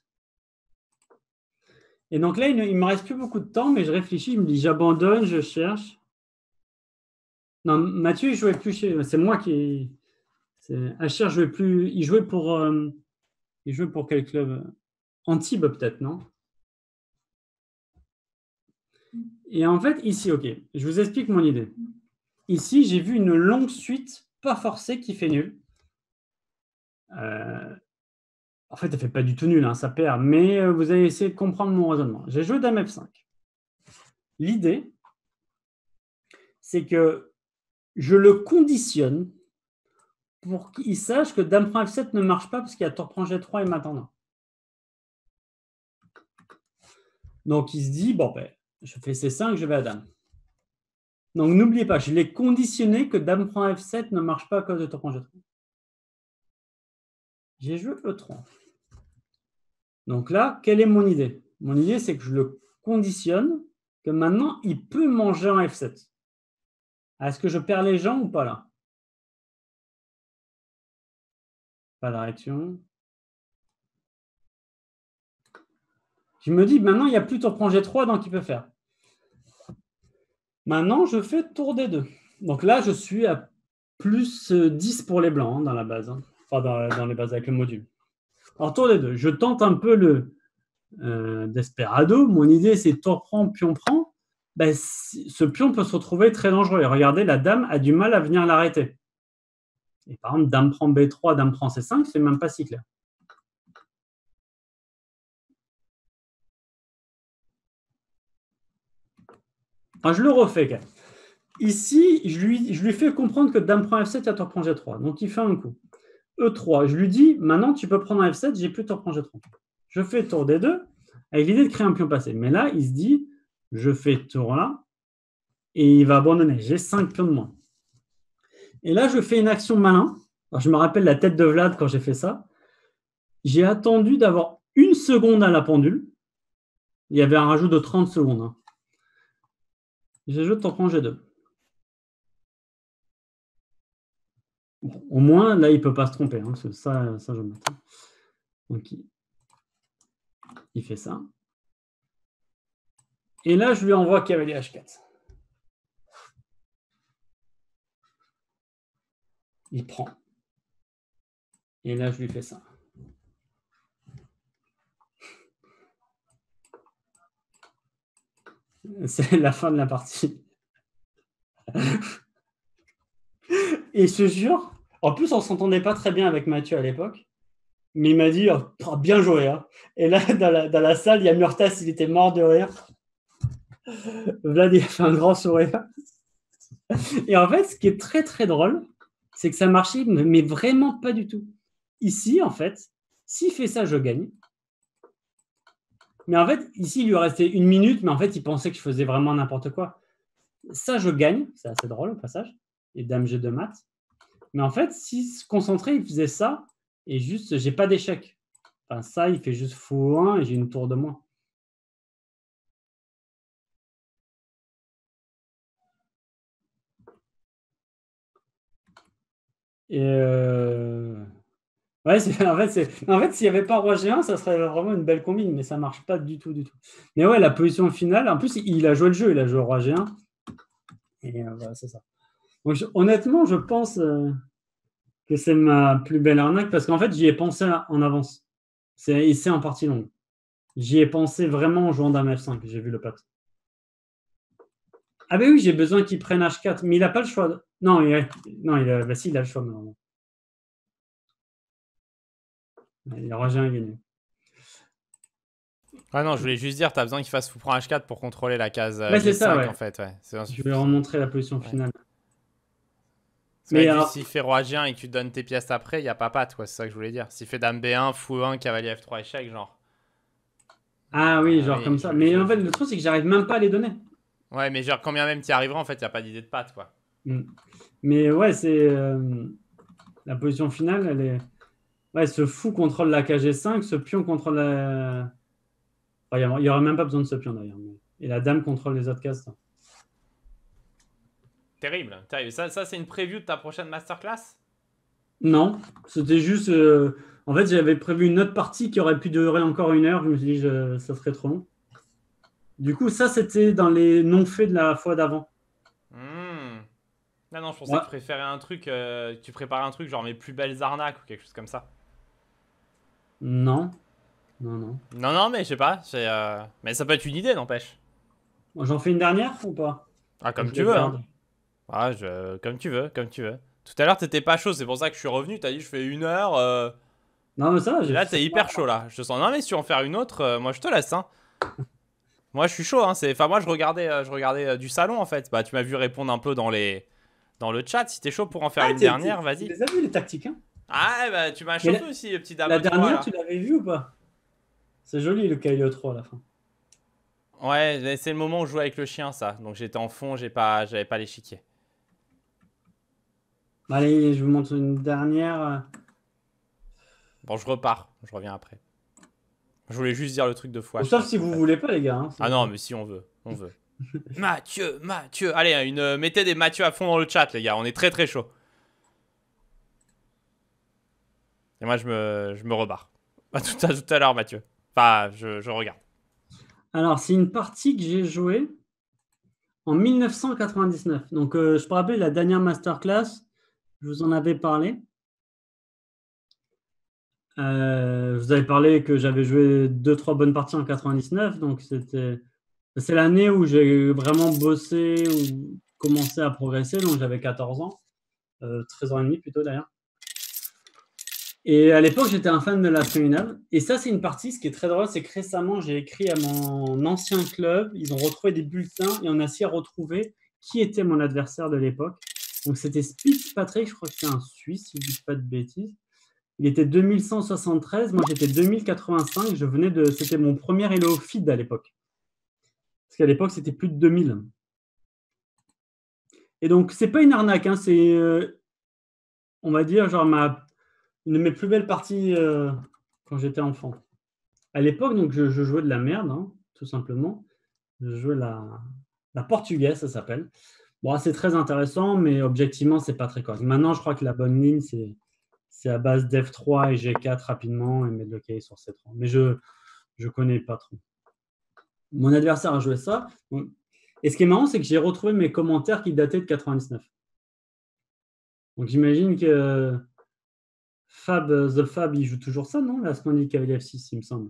Et donc là, il ne me reste plus beaucoup de temps, mais je réfléchis. Je me dis, j'abandonne, je cherche. Non, Mathieu, il jouait plus chez. C'est moi qui. Hacher jouait plus. Il jouait pour. Euh... Il jouait pour quel club? Antibes, peut-être, non? Et en fait, ici, ok, je vous explique mon idée. Ici, j'ai vu une longue suite pas forcée qui fait nul. Euh... En fait, elle ne fait pas du tout nul, hein, ça perd, mais vous allez essayer de comprendre mon raisonnement. J'ai joué dame F cinq. L'idée, c'est que je le conditionne pour qu'il sache que dame prend F sept ne marche pas parce qu'il y a tour prend G trois et m'attendant. Donc, il se dit, bon, ben, je fais C cinq, je vais à dame. Donc, n'oubliez pas, je l'ai conditionné que dame prend F sept ne marche pas à cause de tour prend G trois. J'ai joué E trois. Donc là, quelle est mon idée? Mon idée, c'est que je le conditionne, que maintenant, il peut manger en F sept. Est-ce que je perds les gens ou pas là? Pas de réaction. Je me dis, maintenant, il n'y a plus tour prend G trois, donc il peut faire. Maintenant, je fais tour D deux. Donc là, je suis à plus dix pour les blancs hein, dans la base. Hein. Enfin, dans, dans les bases avec le module. Alors, tour D deux. Je tente un peu le euh, Desperado. Mon idée, c'est tour prend, pion prend. Ben, ce pion peut se retrouver très dangereux. Et regardez, la dame a du mal à venir l'arrêter. Et par exemple, dame prend B trois, dame prend C cinq, c'est même pas si clair. Enfin, je le refais quand même. Ici, je lui, je lui fais comprendre que dame prend F sept, il y a tour prend G trois. Donc, il fait un coup. E trois, je lui dis, maintenant, tu peux prendre un F sept, j'ai plus tour prend G trois. Je fais tour D deux, avec l'idée de créer un pion passé. Mais là, il se dit, je fais tour là, et il va abandonner. J'ai cinq pions de moins. Et là, je fais une action malin. Alors, je me rappelle la tête de Vlad quand j'ai fait ça. J'ai attendu d'avoir une seconde à la pendule. Il y avait un rajout de trente secondes. Hein. J'ai joué tour prend G deux. Bon, au moins, là, il ne peut pas se tromper. Hein, ça, ça, je m'attends. Donc, il... il fait ça. Et là, je lui envoie cavalier H quatre. Il prend. Et là, je lui fais ça. C'est la fin de la partie. Et je te jure, en plus, on ne s'entendait pas très bien avec Mathieu à l'époque, mais il m'a dit oh, bien joué. Hein. Et là, dans la, dans la salle, il y a Murtas, il était mort de rire. Vlad, il a fait un grand sourire. Et en fait, ce qui est très, très drôle, c'est que ça marchait, mais vraiment pas du tout. Ici, en fait, s'il fait ça, je gagne. Mais en fait, ici, il lui restait une minute, mais en fait, il pensait que je faisais vraiment n'importe quoi. Ça, je gagne. C'est assez drôle au passage. Et dame G de maths. Mais en fait, s'il se concentrait, il faisait ça. Et juste, j'ai pas d'échec. Enfin, ça, il fait juste fou un et j'ai une tour de moins. Et euh... ouais, en fait, c'est... en fait, s'il n'y avait pas roi G un, ça serait vraiment une belle combine, mais ça ne marche pas du tout, du tout. Mais ouais, la position finale, en plus, il a joué le jeu, il a joué roi G un. Et euh, voilà, c'est ça. Donc, je... honnêtement, je pense euh, que c'est ma plus belle arnaque parce qu'en fait, j'y ai pensé en avance. C'est... Et c'est en partie longue. J'y ai pensé vraiment en jouant dame F cinq, j'ai vu le pat. Ah ben oui, j'ai besoin qu'il prenne H quatre, mais il n'a pas le choix. De... Non, il a... non il a... Bah, si, il a le choix maintenant. Il a roi G un gagné. Ah non, je voulais juste dire, tu as besoin qu'il fasse fou prend H quatre pour contrôler la case euh, ouais, G cinq ça, ouais. en fait. Ouais. Je vais remontrer la position finale. Ouais. Mais alors... s'il fait roi G un et que tu donnes tes pièces après, il n'y a pas patte, c'est ça que je voulais dire. S'il fait dame B un, fou un, cavalier F trois, échec, genre. Ah oui, genre oui, comme ça. je, mais je, en fait, je... le truc, c'est que j'arrive même pas à les donner. Ouais, mais genre, quand bien même tu y arriveras, en fait, il n'y a pas d'idée de patte, quoi. Mm. Mais ouais, c'est... Euh... La position finale, elle est... Ouais, ce fou contrôle la cage G cinq, ce pion contrôle la... Enfin, il n'y aurait même pas besoin de ce pion, d'ailleurs. Mais... Et la dame contrôle les autres cases. Terrible, terrible. Ça, ça c'est une preview de ta prochaine masterclass? Non, c'était juste... Euh... En fait, j'avais prévu une autre partie qui aurait pu durer encore une heure. Je me suis dit, je... ça serait trop long. Du coup, ça, c'était dans les non-faits de la fois d'avant. Mmh. Non, non, je pensais ouais. que tu préférais un truc, euh, tu préparais un truc genre mes plus belles arnaques ou quelque chose comme ça. Non. Non, non. Non, non, mais je sais pas. Euh... Mais ça peut être une idée, n'empêche. J'en fais une dernière ou pas? Ah, comme tu veux. Hein. Ah, je... Comme tu veux, comme tu veux. Tout à l'heure, t'étais pas chaud, c'est pour ça que je suis revenu. T'as dit, je fais une heure. Euh... Non, mais ça, là, t'es hyper chaud, là. Je te sens. Non, mais si tu veux en faire une autre, euh, moi, je te laisse. Hein. Moi, je suis chaud. Hein. Enfin, moi, je regardais, euh, je regardais euh, du salon, en fait. Bah, tu m'as vu répondre un peu dans, les... dans le chat. Si t'es chaud pour en faire ah, une dernière, vas-y. Tu les as vu, les tactiques, hein? Ah, bah, tu m'as chauffé la... aussi, le petit dame. La dernière, tu l'avais vu ou pas? C'est joli, le K I O trois, à la fin. Ouais, c'est le moment où je jouais avec le chien, ça. Donc, j'étais en fond, j'ai pas... j'avais pas l'échiquier. Allez, je vous montre une dernière. Bon, je repars. Je reviens après. Je voulais juste dire le truc de fois. Sauf si vous voulez pas, les gars. Hein, ah non, mais si on veut. On veut. Mathieu, Mathieu. Allez, une... mettez des Mathieu à fond dans le chat, les gars. On est très, très chaud. Et moi, je me, je me rebarre. À tout à, tout à l'heure, Mathieu. Enfin, je, je regarde. Alors, c'est une partie que j'ai jouée en mille neuf cent quatre-vingt-dix-neuf. Donc, euh, je peux rappeler la dernière masterclass. Je vous en avais parlé. Euh, je vous avais parlé que j'avais joué deux, trois bonnes parties en quatre-vingt-dix-neuf. Donc, c'était, c'est l'année où j'ai vraiment bossé, ou commencé à progresser. Donc, j'avais quatorze ans. Euh, treize ans et demi plutôt, d'ailleurs. Et à l'époque, j'étais un fan de la féminale. Et ça, c'est une partie, ce qui est très drôle, c'est que récemment, j'ai écrit à mon ancien club. Ils ont retrouvé des bulletins et on a su retrouver qui était mon adversaire de l'époque. Donc, c'était Spitz Patrick, je crois que c'est un Suisse, si je ne dis pas de bêtises. Il était deux mille cent soixante-treize, moi j'étais deux mille quatre-vingt-cinq. Je venais de, c'était mon premier Elo feed à l'époque. Parce qu'à l'époque, c'était plus de deux mille. Et donc, c'est pas une arnaque, hein, c'est, euh, on va dire, genre ma... une de mes plus belles parties euh, quand j'étais enfant. À l'époque, donc, je, je jouais de la merde, hein, tout simplement. Je jouais la, la portugaise, ça s'appelle. Bon, c'est très intéressant, mais objectivement, c'est pas très correct. Maintenant, je crois que la bonne ligne, c'est, c'est à base d'F trois et G quatre rapidement et mettre le cahier sur C trois. Mais je ne connais pas trop. Mon adversaire a joué ça. Et ce qui est marrant, c'est que j'ai retrouvé mes commentaires qui dataient de quatre-vingt-dix-neuf. Donc, j'imagine que Fab, The Fab, il joue toujours ça, non? La Splendid Cavalier F six, il me semble.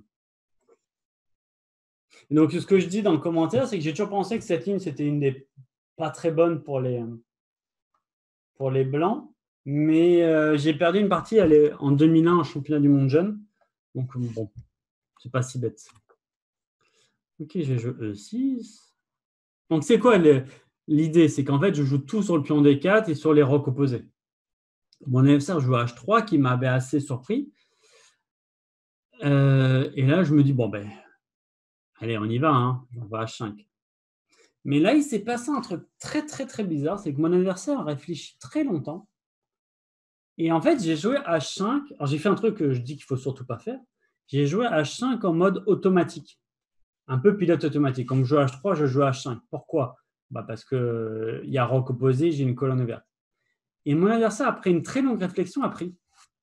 Et donc, ce que je dis dans le commentaire, c'est que j'ai toujours pensé que cette ligne, c'était une des pas très bonnes pour les, pour les Blancs. Mais euh, j'ai perdu une partie elle est en deux mille un en championnat du monde jeune. Donc, bon, c'est pas si bête. Ok, j'ai joué E six. Donc, c'est quoi l'idée? C'est qu'en fait, je joue tout sur le pion D quatre et sur les rocs opposés. Mon adversaire joue H trois qui m'avait assez surpris. Euh, et là, je me dis, bon, ben, Allez, on y va, hein. On va à H cinq. Mais là, il s'est passé un truc très, très, très bizarre. C'est que mon adversaire a réfléchi très longtemps. Et en fait, j'ai joué H cinq. Alors, j'ai fait un truc que je dis qu'il ne faut surtout pas faire. J'ai joué H cinq en mode automatique. Un peu pilote automatique. Comme je joue H trois, je joue H cinq. Pourquoi? Bah parce qu'il y a roc opposé, j'ai une colonne ouverte. Et mon adversaire, après une très longue réflexion, a pris.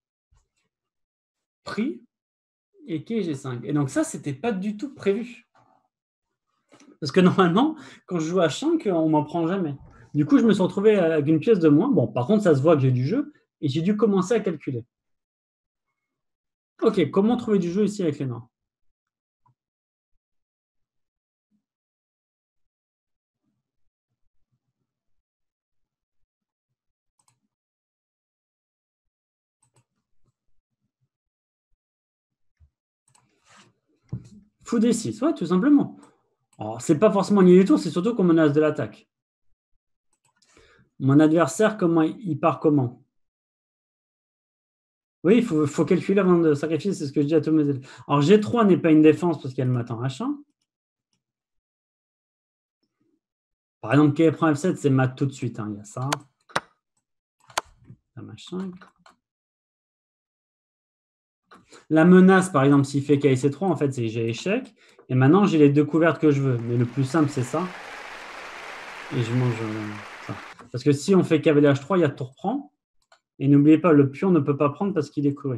Pris et quai G cinq. Et donc ça, ce n'était pas du tout prévu. Parce que normalement, quand je joue H cinq, on ne m'en prend jamais. Du coup, je me suis retrouvé avec une pièce de moins. Bon, par contre, ça se voit que j'ai du jeu et j'ai dû commencer à calculer. Ok, comment trouver du jeu ici avec les noirs? Fou D six, ouais, tout simplement. Alors, c'est pas forcément lié du tout, c'est surtout qu'on menace de l'attaque. Mon adversaire, comment il part comment? Oui, il faut, faut calculer avant de sacrifier, c'est ce que je dis à tous mes élèves. Alors, G trois n'est pas une défense parce qu'elle m'attend H un. Par exemple, K prend F sept, c'est mat tout de suite. Hein. Il y a ça. Dame H cinq. La menace, par exemple, s'il fait K C trois, en fait, c'est j'ai échec. Et maintenant, j'ai les deux couvertes que je veux. Mais le plus simple, c'est ça. Et je mange ça. Parce que si on fait cavalier H trois, il y a tour prend. Et n'oubliez pas, le pion ne peut pas prendre parce qu'il est couru.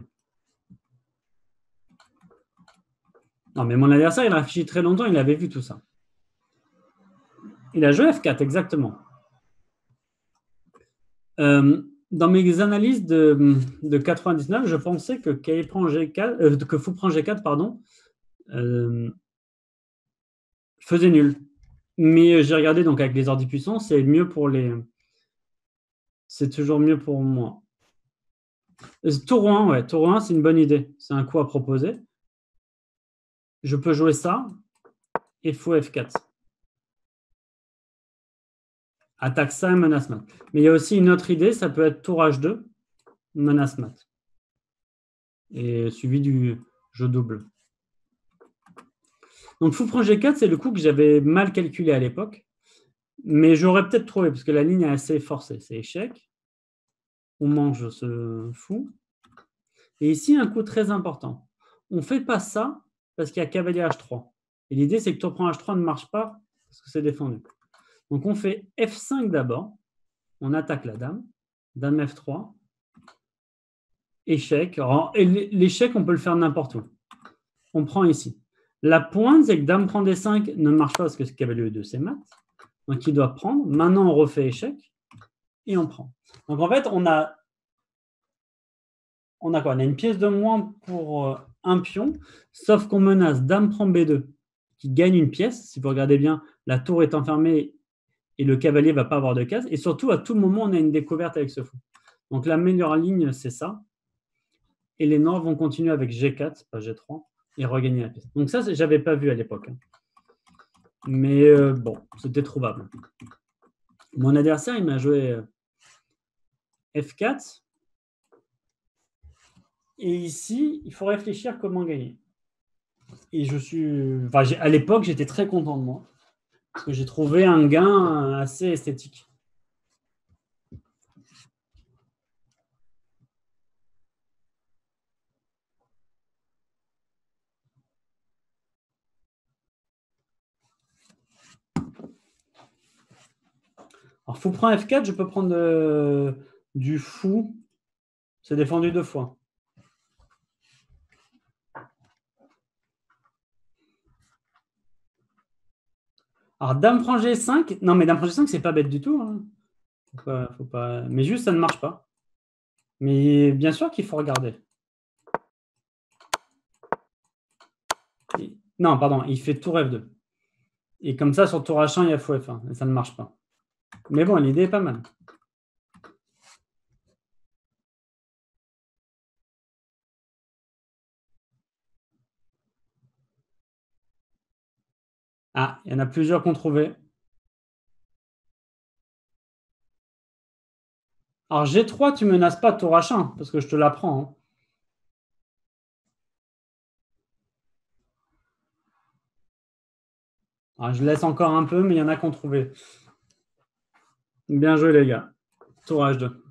Non, mais mon adversaire, il a réfléchi très longtemps, il avait vu tout ça. Il a joué F quatre, exactement. Euh, dans mes analyses de, de quatre-vingt-dix-neuf, je pensais que, prend G quatre, euh, que fou prend G quatre, pardon, euh, faisait nul. Mais j'ai regardé donc avec les ordi puissants, c'est mieux pour les. C'est toujours mieux pour moi. Tour un, ouais, tour un, c'est une bonne idée. C'est un coup à proposer. Je peux jouer ça et fou F quatre. Attaque ça et menace mat. Mais il y a aussi une autre idée, ça peut être tour H deux, menace mat. Et suivi du jeu double. Donc fou prend G quatre, c'est le coup que j'avais mal calculé à l'époque. Mais j'aurais peut-être trouvé, parce que la ligne est assez forcée. C'est échec. On mange ce fou. Et ici, un coup très important. On ne fait pas ça parce qu'il y a cavalier H trois. Et l'idée, c'est que tour prend H trois ne marche pas parce que c'est défendu. Donc, on fait F cinq d'abord. On attaque la dame. Dame F trois. Échec. Et l'échec, on peut le faire n'importe où. On prend ici. La pointe, c'est que dame prend D cinq ne marche pas parce que cavalier E deux, c'est mat. Donc, il doit prendre. Maintenant, on refait échec. Et on prend. Donc, en fait, on a, on a quoi? On a une pièce de moins pour euh, un pion, sauf qu'on menace dame prend B deux, qui gagne une pièce. Si vous regardez bien, la tour est enfermée et le cavalier ne va pas avoir de case. Et surtout, à tout moment, on a une découverte avec ce fou. Donc, la meilleure ligne, c'est ça. Et les noirs vont continuer avec G quatre, pas G trois, et regagner la pièce. Donc, ça, je n'avais pas vu à l'époque. Mais euh, bon, c'était trouvable. Mon adversaire, il m'a joué F quatre. Et ici, il faut réfléchir comment gagner. Et je suis, enfin, à l'époque, j'étais très content de moi. Parce que j'ai trouvé un gain assez esthétique. Alors, fou prend F quatre, je peux prendre de, du fou. C'est défendu deux fois. Alors, dame prend G cinq. Non, mais dame prend G cinq, c'est pas bête du tout. Hein. Faut pas, faut pas... Mais juste, ça ne marche pas. Mais bien sûr qu'il faut regarder. Et... Non, pardon, il fait tour F deux. Et comme ça, sur tour H un, il y a fou F un. Et ça ne marche pas. Mais bon, l'idée est pas mal. Ah, il y en a plusieurs qu'on trouvait. Alors, G trois, tu ne menaces pas tour H un, parce que je te l'apprends. Hein. Alors, je laisse encore un peu, mais il y en a qui ont trouvé. Bien joué, les gars. Tour H deux.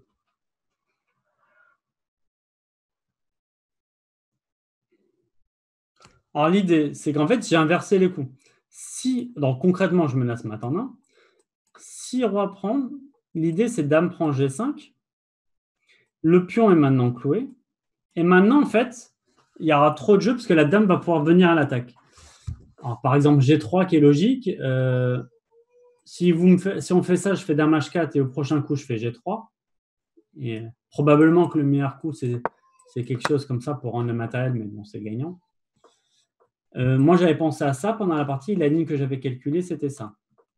Alors, l'idée, c'est qu'en fait, j'ai inversé les coups. Si, donc concrètement, je menace mat en un. Si roi prend, l'idée, c'est dame prend G cinq. Le pion est maintenant cloué. Et maintenant, en fait, il y aura trop de jeux parce que la dame va pouvoir venir à l'attaque. Alors, par exemple, G trois qui est logique. Euh, si, vous me fait, si on fait ça, je fais dame H quatre et au prochain coup, je fais G trois. Et probablement que le meilleur coup, c'est quelque chose comme ça pour rendre le matériel, mais bon, c'est gagnant. Euh, moi, j'avais pensé à ça pendant la partie. La ligne que j'avais calculée, c'était ça.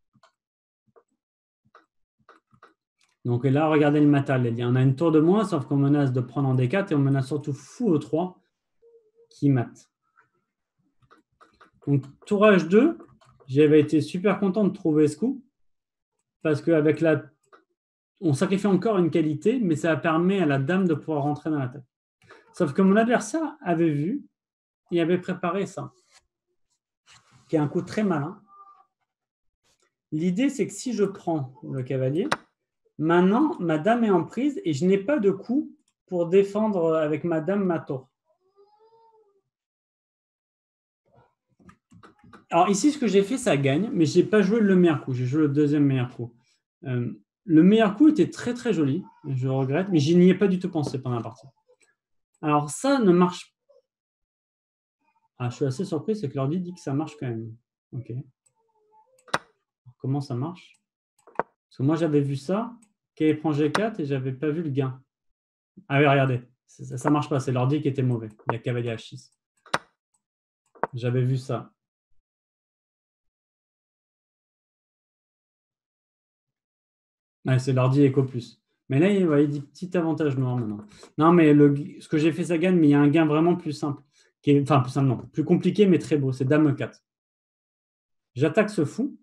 Donc là, regardez le matériel. On a une tour de moins, sauf qu'on menace de prendre en D quatre et on menace surtout fou E trois qui mate. Donc, tour H deux, j'avais été super content de trouver ce coup parce qu'avec la... on sacrifie encore une qualité, mais ça permet à la dame de pouvoir rentrer dans l'attaque. Sauf que mon adversaire avait vu et avait préparé ça, qui est un coup très malin. L'idée, c'est que si je prends le cavalier, maintenant, ma dame est en prise et je n'ai pas de coup pour défendre avec ma dame ma tour. Alors ici, ce que j'ai fait, ça gagne, mais je n'ai pas joué le meilleur coup. J'ai joué le deuxième meilleur coup. Euh, le meilleur coup était très, très joli. Je regrette, mais je n'y ai pas du tout pensé pendant la partie. Alors ça ne marche pas. Ah, je suis assez surpris, c'est que l'ordi dit que ça marche quand même. Ok. Comment ça marche? Parce que moi, j'avais vu ça, qu'il prend G quatre et je n'avais pas vu le gain. Ah oui, regardez, ça ne marche pas, c'est l'ordi qui était mauvais. Il y a cavalier H six. J'avais vu ça. Ouais, c'est l'ordi Eco Plus. Mais là, il, ouais, il dit petit avantage noir maintenant. Non, mais le, ce que j'ai fait, ça gagne, mais il y a un gain vraiment plus simple. Qui est, enfin, plus simple, non. Plus compliqué, mais très beau. C'est dame E quatre. J'attaque ce fou.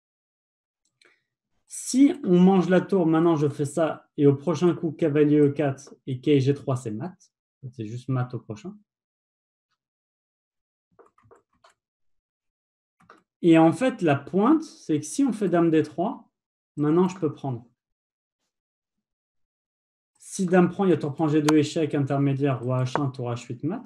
Si on mange la tour, maintenant je fais ça, et au prochain coup, cavalier E quatre et quai G trois, c'est mat. C'est juste mat au prochain. Et en fait, la pointe, c'est que si on fait dame D trois, maintenant je peux prendre. Si dame prend, il y a tour prend G deux, échec, intermédiaire, roi H un, tour H huit, mat.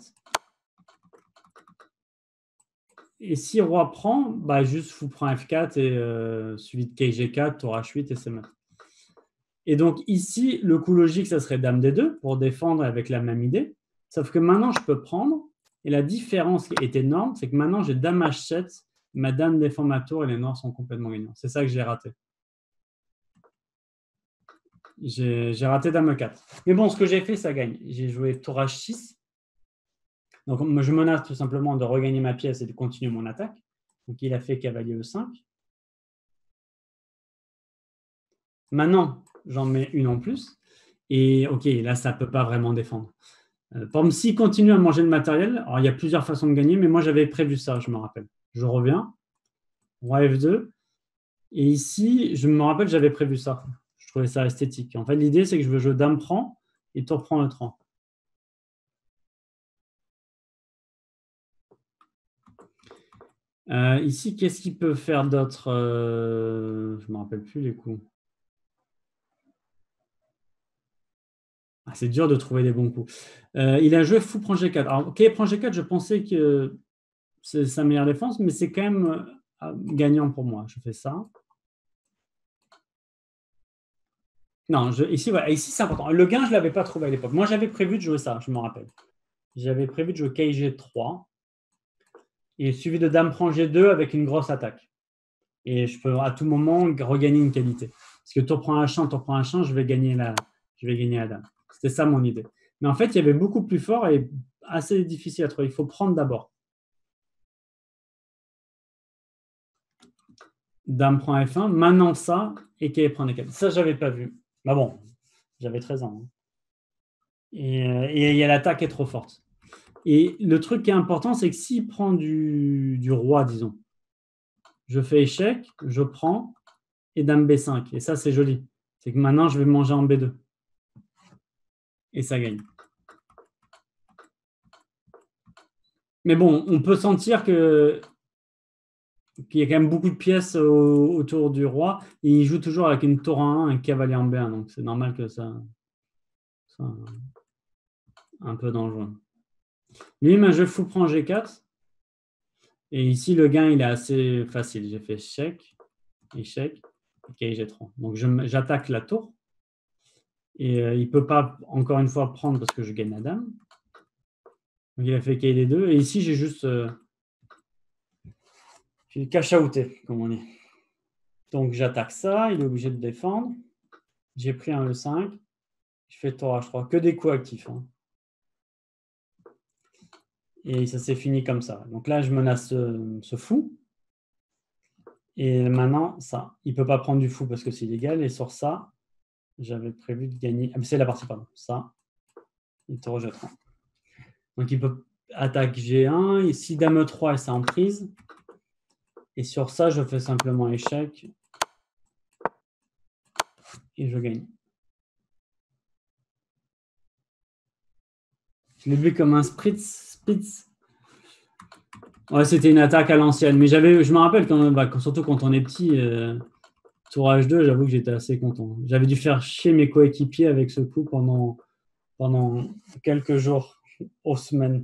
Et si roi prend, bah juste fou prend F quatre et euh, suivi de quai G quatre, tour H huit et c'est mat. Et donc ici, le coup logique, ça serait dame D deux pour défendre avec la même idée. Sauf que maintenant, je peux prendre. Et la différence qui est énorme, c'est que maintenant, j'ai dame H sept, ma dame défend ma tour et les noirs sont complètement gagnants. C'est ça que j'ai raté. J'ai raté dame E quatre. Mais bon, ce que j'ai fait, ça gagne. J'ai joué tour H six. Donc, je menace tout simplement de regagner ma pièce et de continuer mon attaque. Donc, il a fait cavalier E cinq. Maintenant, j'en mets une en plus. Et OK, là, ça ne peut pas vraiment défendre. Euh, par exemple, s'il continue à manger le matériel, alors il y a plusieurs façons de gagner, mais moi, j'avais prévu ça, je me rappelle. Je reviens, roi F deux. Et ici, je me rappelle, j'avais prévu ça. Je trouvais ça esthétique. En fait, l'idée, c'est que je veux jouer dame prend et tour prend E trois. Euh, ici, qu'est-ce qu'il peut faire d'autre? euh, Je ne me rappelle plus les coups. Ah, c'est dur de trouver des bons coups. Euh, il a joué fou prend G quatre. Alors, OK, prend G quatre, je pensais que c'est sa meilleure défense, mais c'est quand même euh, gagnant pour moi. Je fais ça. Non, je, ici, voilà, ici c'est important. Le gain, je ne l'avais pas trouvé à l'époque. Moi, j'avais prévu de jouer ça, je me rappelle. J'avais prévu de jouer quai G trois et suivi de dame prend G deux avec une grosse attaque. Et je peux à tout moment regagner une qualité. Parce que tour prend H un, tour prend H un, je vais gagner la, je vais gagner la dame. C'était ça mon idée. Mais en fait, il y avait beaucoup plus fort et assez difficile à trouver. Il faut prendre d'abord. Dame prend F un, maintenant ça, et quai prend D quatre. Ça, je n'avais pas vu. Bah bon, j'avais treize ans. Hein. Et, et, et l'attaque est trop forte. Et le truc qui est important, c'est que s'il prend du, du roi, disons, je fais échec, je prends, et dame B cinq. Et ça, c'est joli. C'est que maintenant, je vais manger en B deux. Et ça gagne. Mais bon, on peut sentir que Il y a quand même beaucoup de pièces au, autour du roi. Et il joue toujours avec une tour en un, un cavalier en B un. Donc c'est normal que ça soit un peu dangereux. Lui, un jeu fou prend G quatre. Et ici, le gain, il est assez facile. J'ai fait échec, échec, ok, G trois. Donc j'attaque la tour. Et euh, il ne peut pas, encore une fois, prendre parce que je gagne la dame. Donc il a fait K D deux. Et ici, j'ai juste... Euh, j'ai cache-outé, comme on dit. Donc j'attaque ça, il est obligé de défendre. J'ai pris un E cinq. Je fais tour H trois, que des coups actifs. Hein. Et ça s'est fini comme ça. Donc là, je menace ce, ce fou. Et maintenant, ça. Il ne peut pas prendre du fou parce que c'est illégal. Et sur ça, j'avais prévu de gagner. Ah, c'est la partie, pardon. Ça, il te rejettera. Donc il peut attaquer G un. Ici, dame E trois, c'est en prise. Et sur ça, je fais simplement échec. Et je gagne. Je l'ai vu comme un spritz. spritz. Ouais, c'était une attaque à l'ancienne. Mais j'avais, je me rappelle, quand, bah, surtout quand on est petit, euh, tour H deux, j'avoue que j'étais assez content. J'avais dû faire chier mes coéquipiers avec ce coup pendant, pendant quelques jours, aux semaines.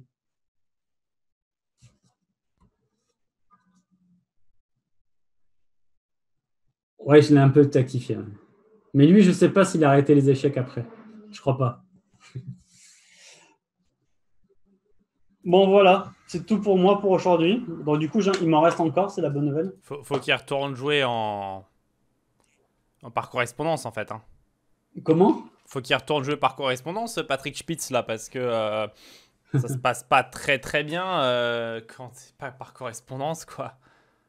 Ouais, je l'ai un peu tactifié. Ouais. Mais lui, je ne sais pas s'il a arrêté les échecs après. Je crois pas. Bon, voilà. C'est tout pour moi pour aujourd'hui. Bon, du coup, il m'en reste encore. C'est la bonne nouvelle. Faut, faut qu'il retourne jouer en... en par correspondance, en fait. Hein. Comment? Faut qu'il retourne jouer par correspondance, Patrick Spitz, là, parce que euh, ça se passe pas très très bien euh, quand c'est pas par correspondance, quoi.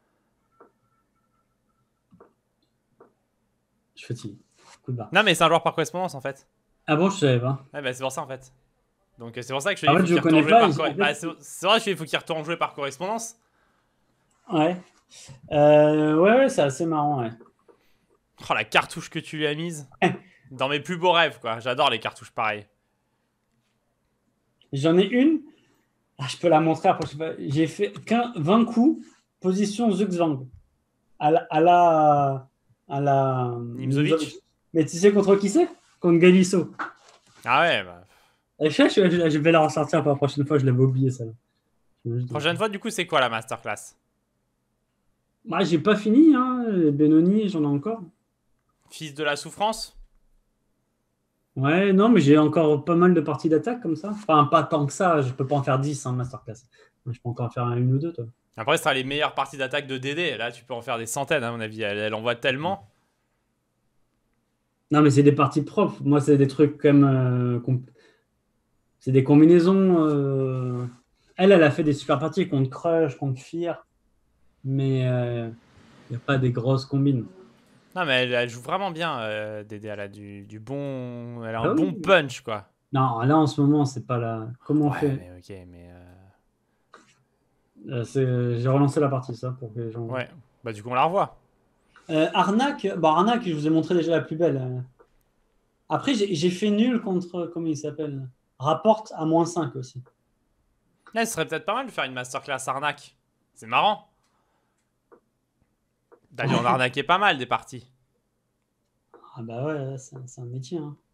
Je fatigue. Coup de barre. Non, mais c'est un joueur par correspondance, en fait. Ah bon, je savais pas. Ouais, bah c'est pour ça, en fait. Donc c'est pour ça que je En dis fait, qu'il je faut connais qu'il retourne pas. jouer par ils- correspondance. Bah, c'est vrai, il faut qu'il retourne jouer par correspondance. Ouais. Euh, ouais, ouais, c'est assez marrant, ouais. Oh, la cartouche que tu lui as mise. Dans mes plus beaux rêves, quoi. J'adore les cartouches pareilles. J'en ai une. Ah, je peux la montrer après. J'ai fait quinze, vingt coups, position Zugzwang. À la. À la, à la Nimzovic. Mais tu sais contre qui c'est? Contre Galisso. Ah ouais, bah. Et je, je, je, je vais la ressortir pour la prochaine fois, je l'avais oublié ça. Prochaine fois, du coup, c'est quoi la masterclass? Bah, j'ai pas fini, hein. Benoni, j'en ai encore. Fils de la souffrance? Ouais, non, mais j'ai encore pas mal de parties d'attaque comme ça. Enfin, pas tant que ça, je peux pas en faire dix en masterclass. Je peux encore en faire une ou deux, toi. Après, ce sera les meilleures parties d'attaque de Dédé. Là, tu peux en faire des centaines, à mon avis. Elle, elle envoie tellement. Non, mais c'est des parties propres. Moi, c'est des trucs comme. Euh, comp... C'est des combinaisons. Euh... Elle, elle a fait des super parties contre Crush, contre Fear. Mais il euh, n'y a pas des grosses combines. Non, mais elle, elle joue vraiment bien, euh, Dédé. Elle a du, du bon. Elle a un Ah bon oui. punch, quoi. Non, là, en ce moment, c'est pas la. Comment on ouais, fait mais ok, mais. euh... euh, J'ai relancé la partie, ça, pour que les gens. Ouais, bah, du coup, on la revoit. Euh, Arnaque, bah, Arnaque, je vous ai montré déjà la plus belle. Après, j'ai fait nul contre, comment il s'appelle, Rapporte à moins cinq aussi. Là, ce serait peut-être pas mal de faire une masterclass arnaque. C'est marrant. T'as dû en arnaquer pas mal des parties. Ah bah ouais, c'est un métier. Hein.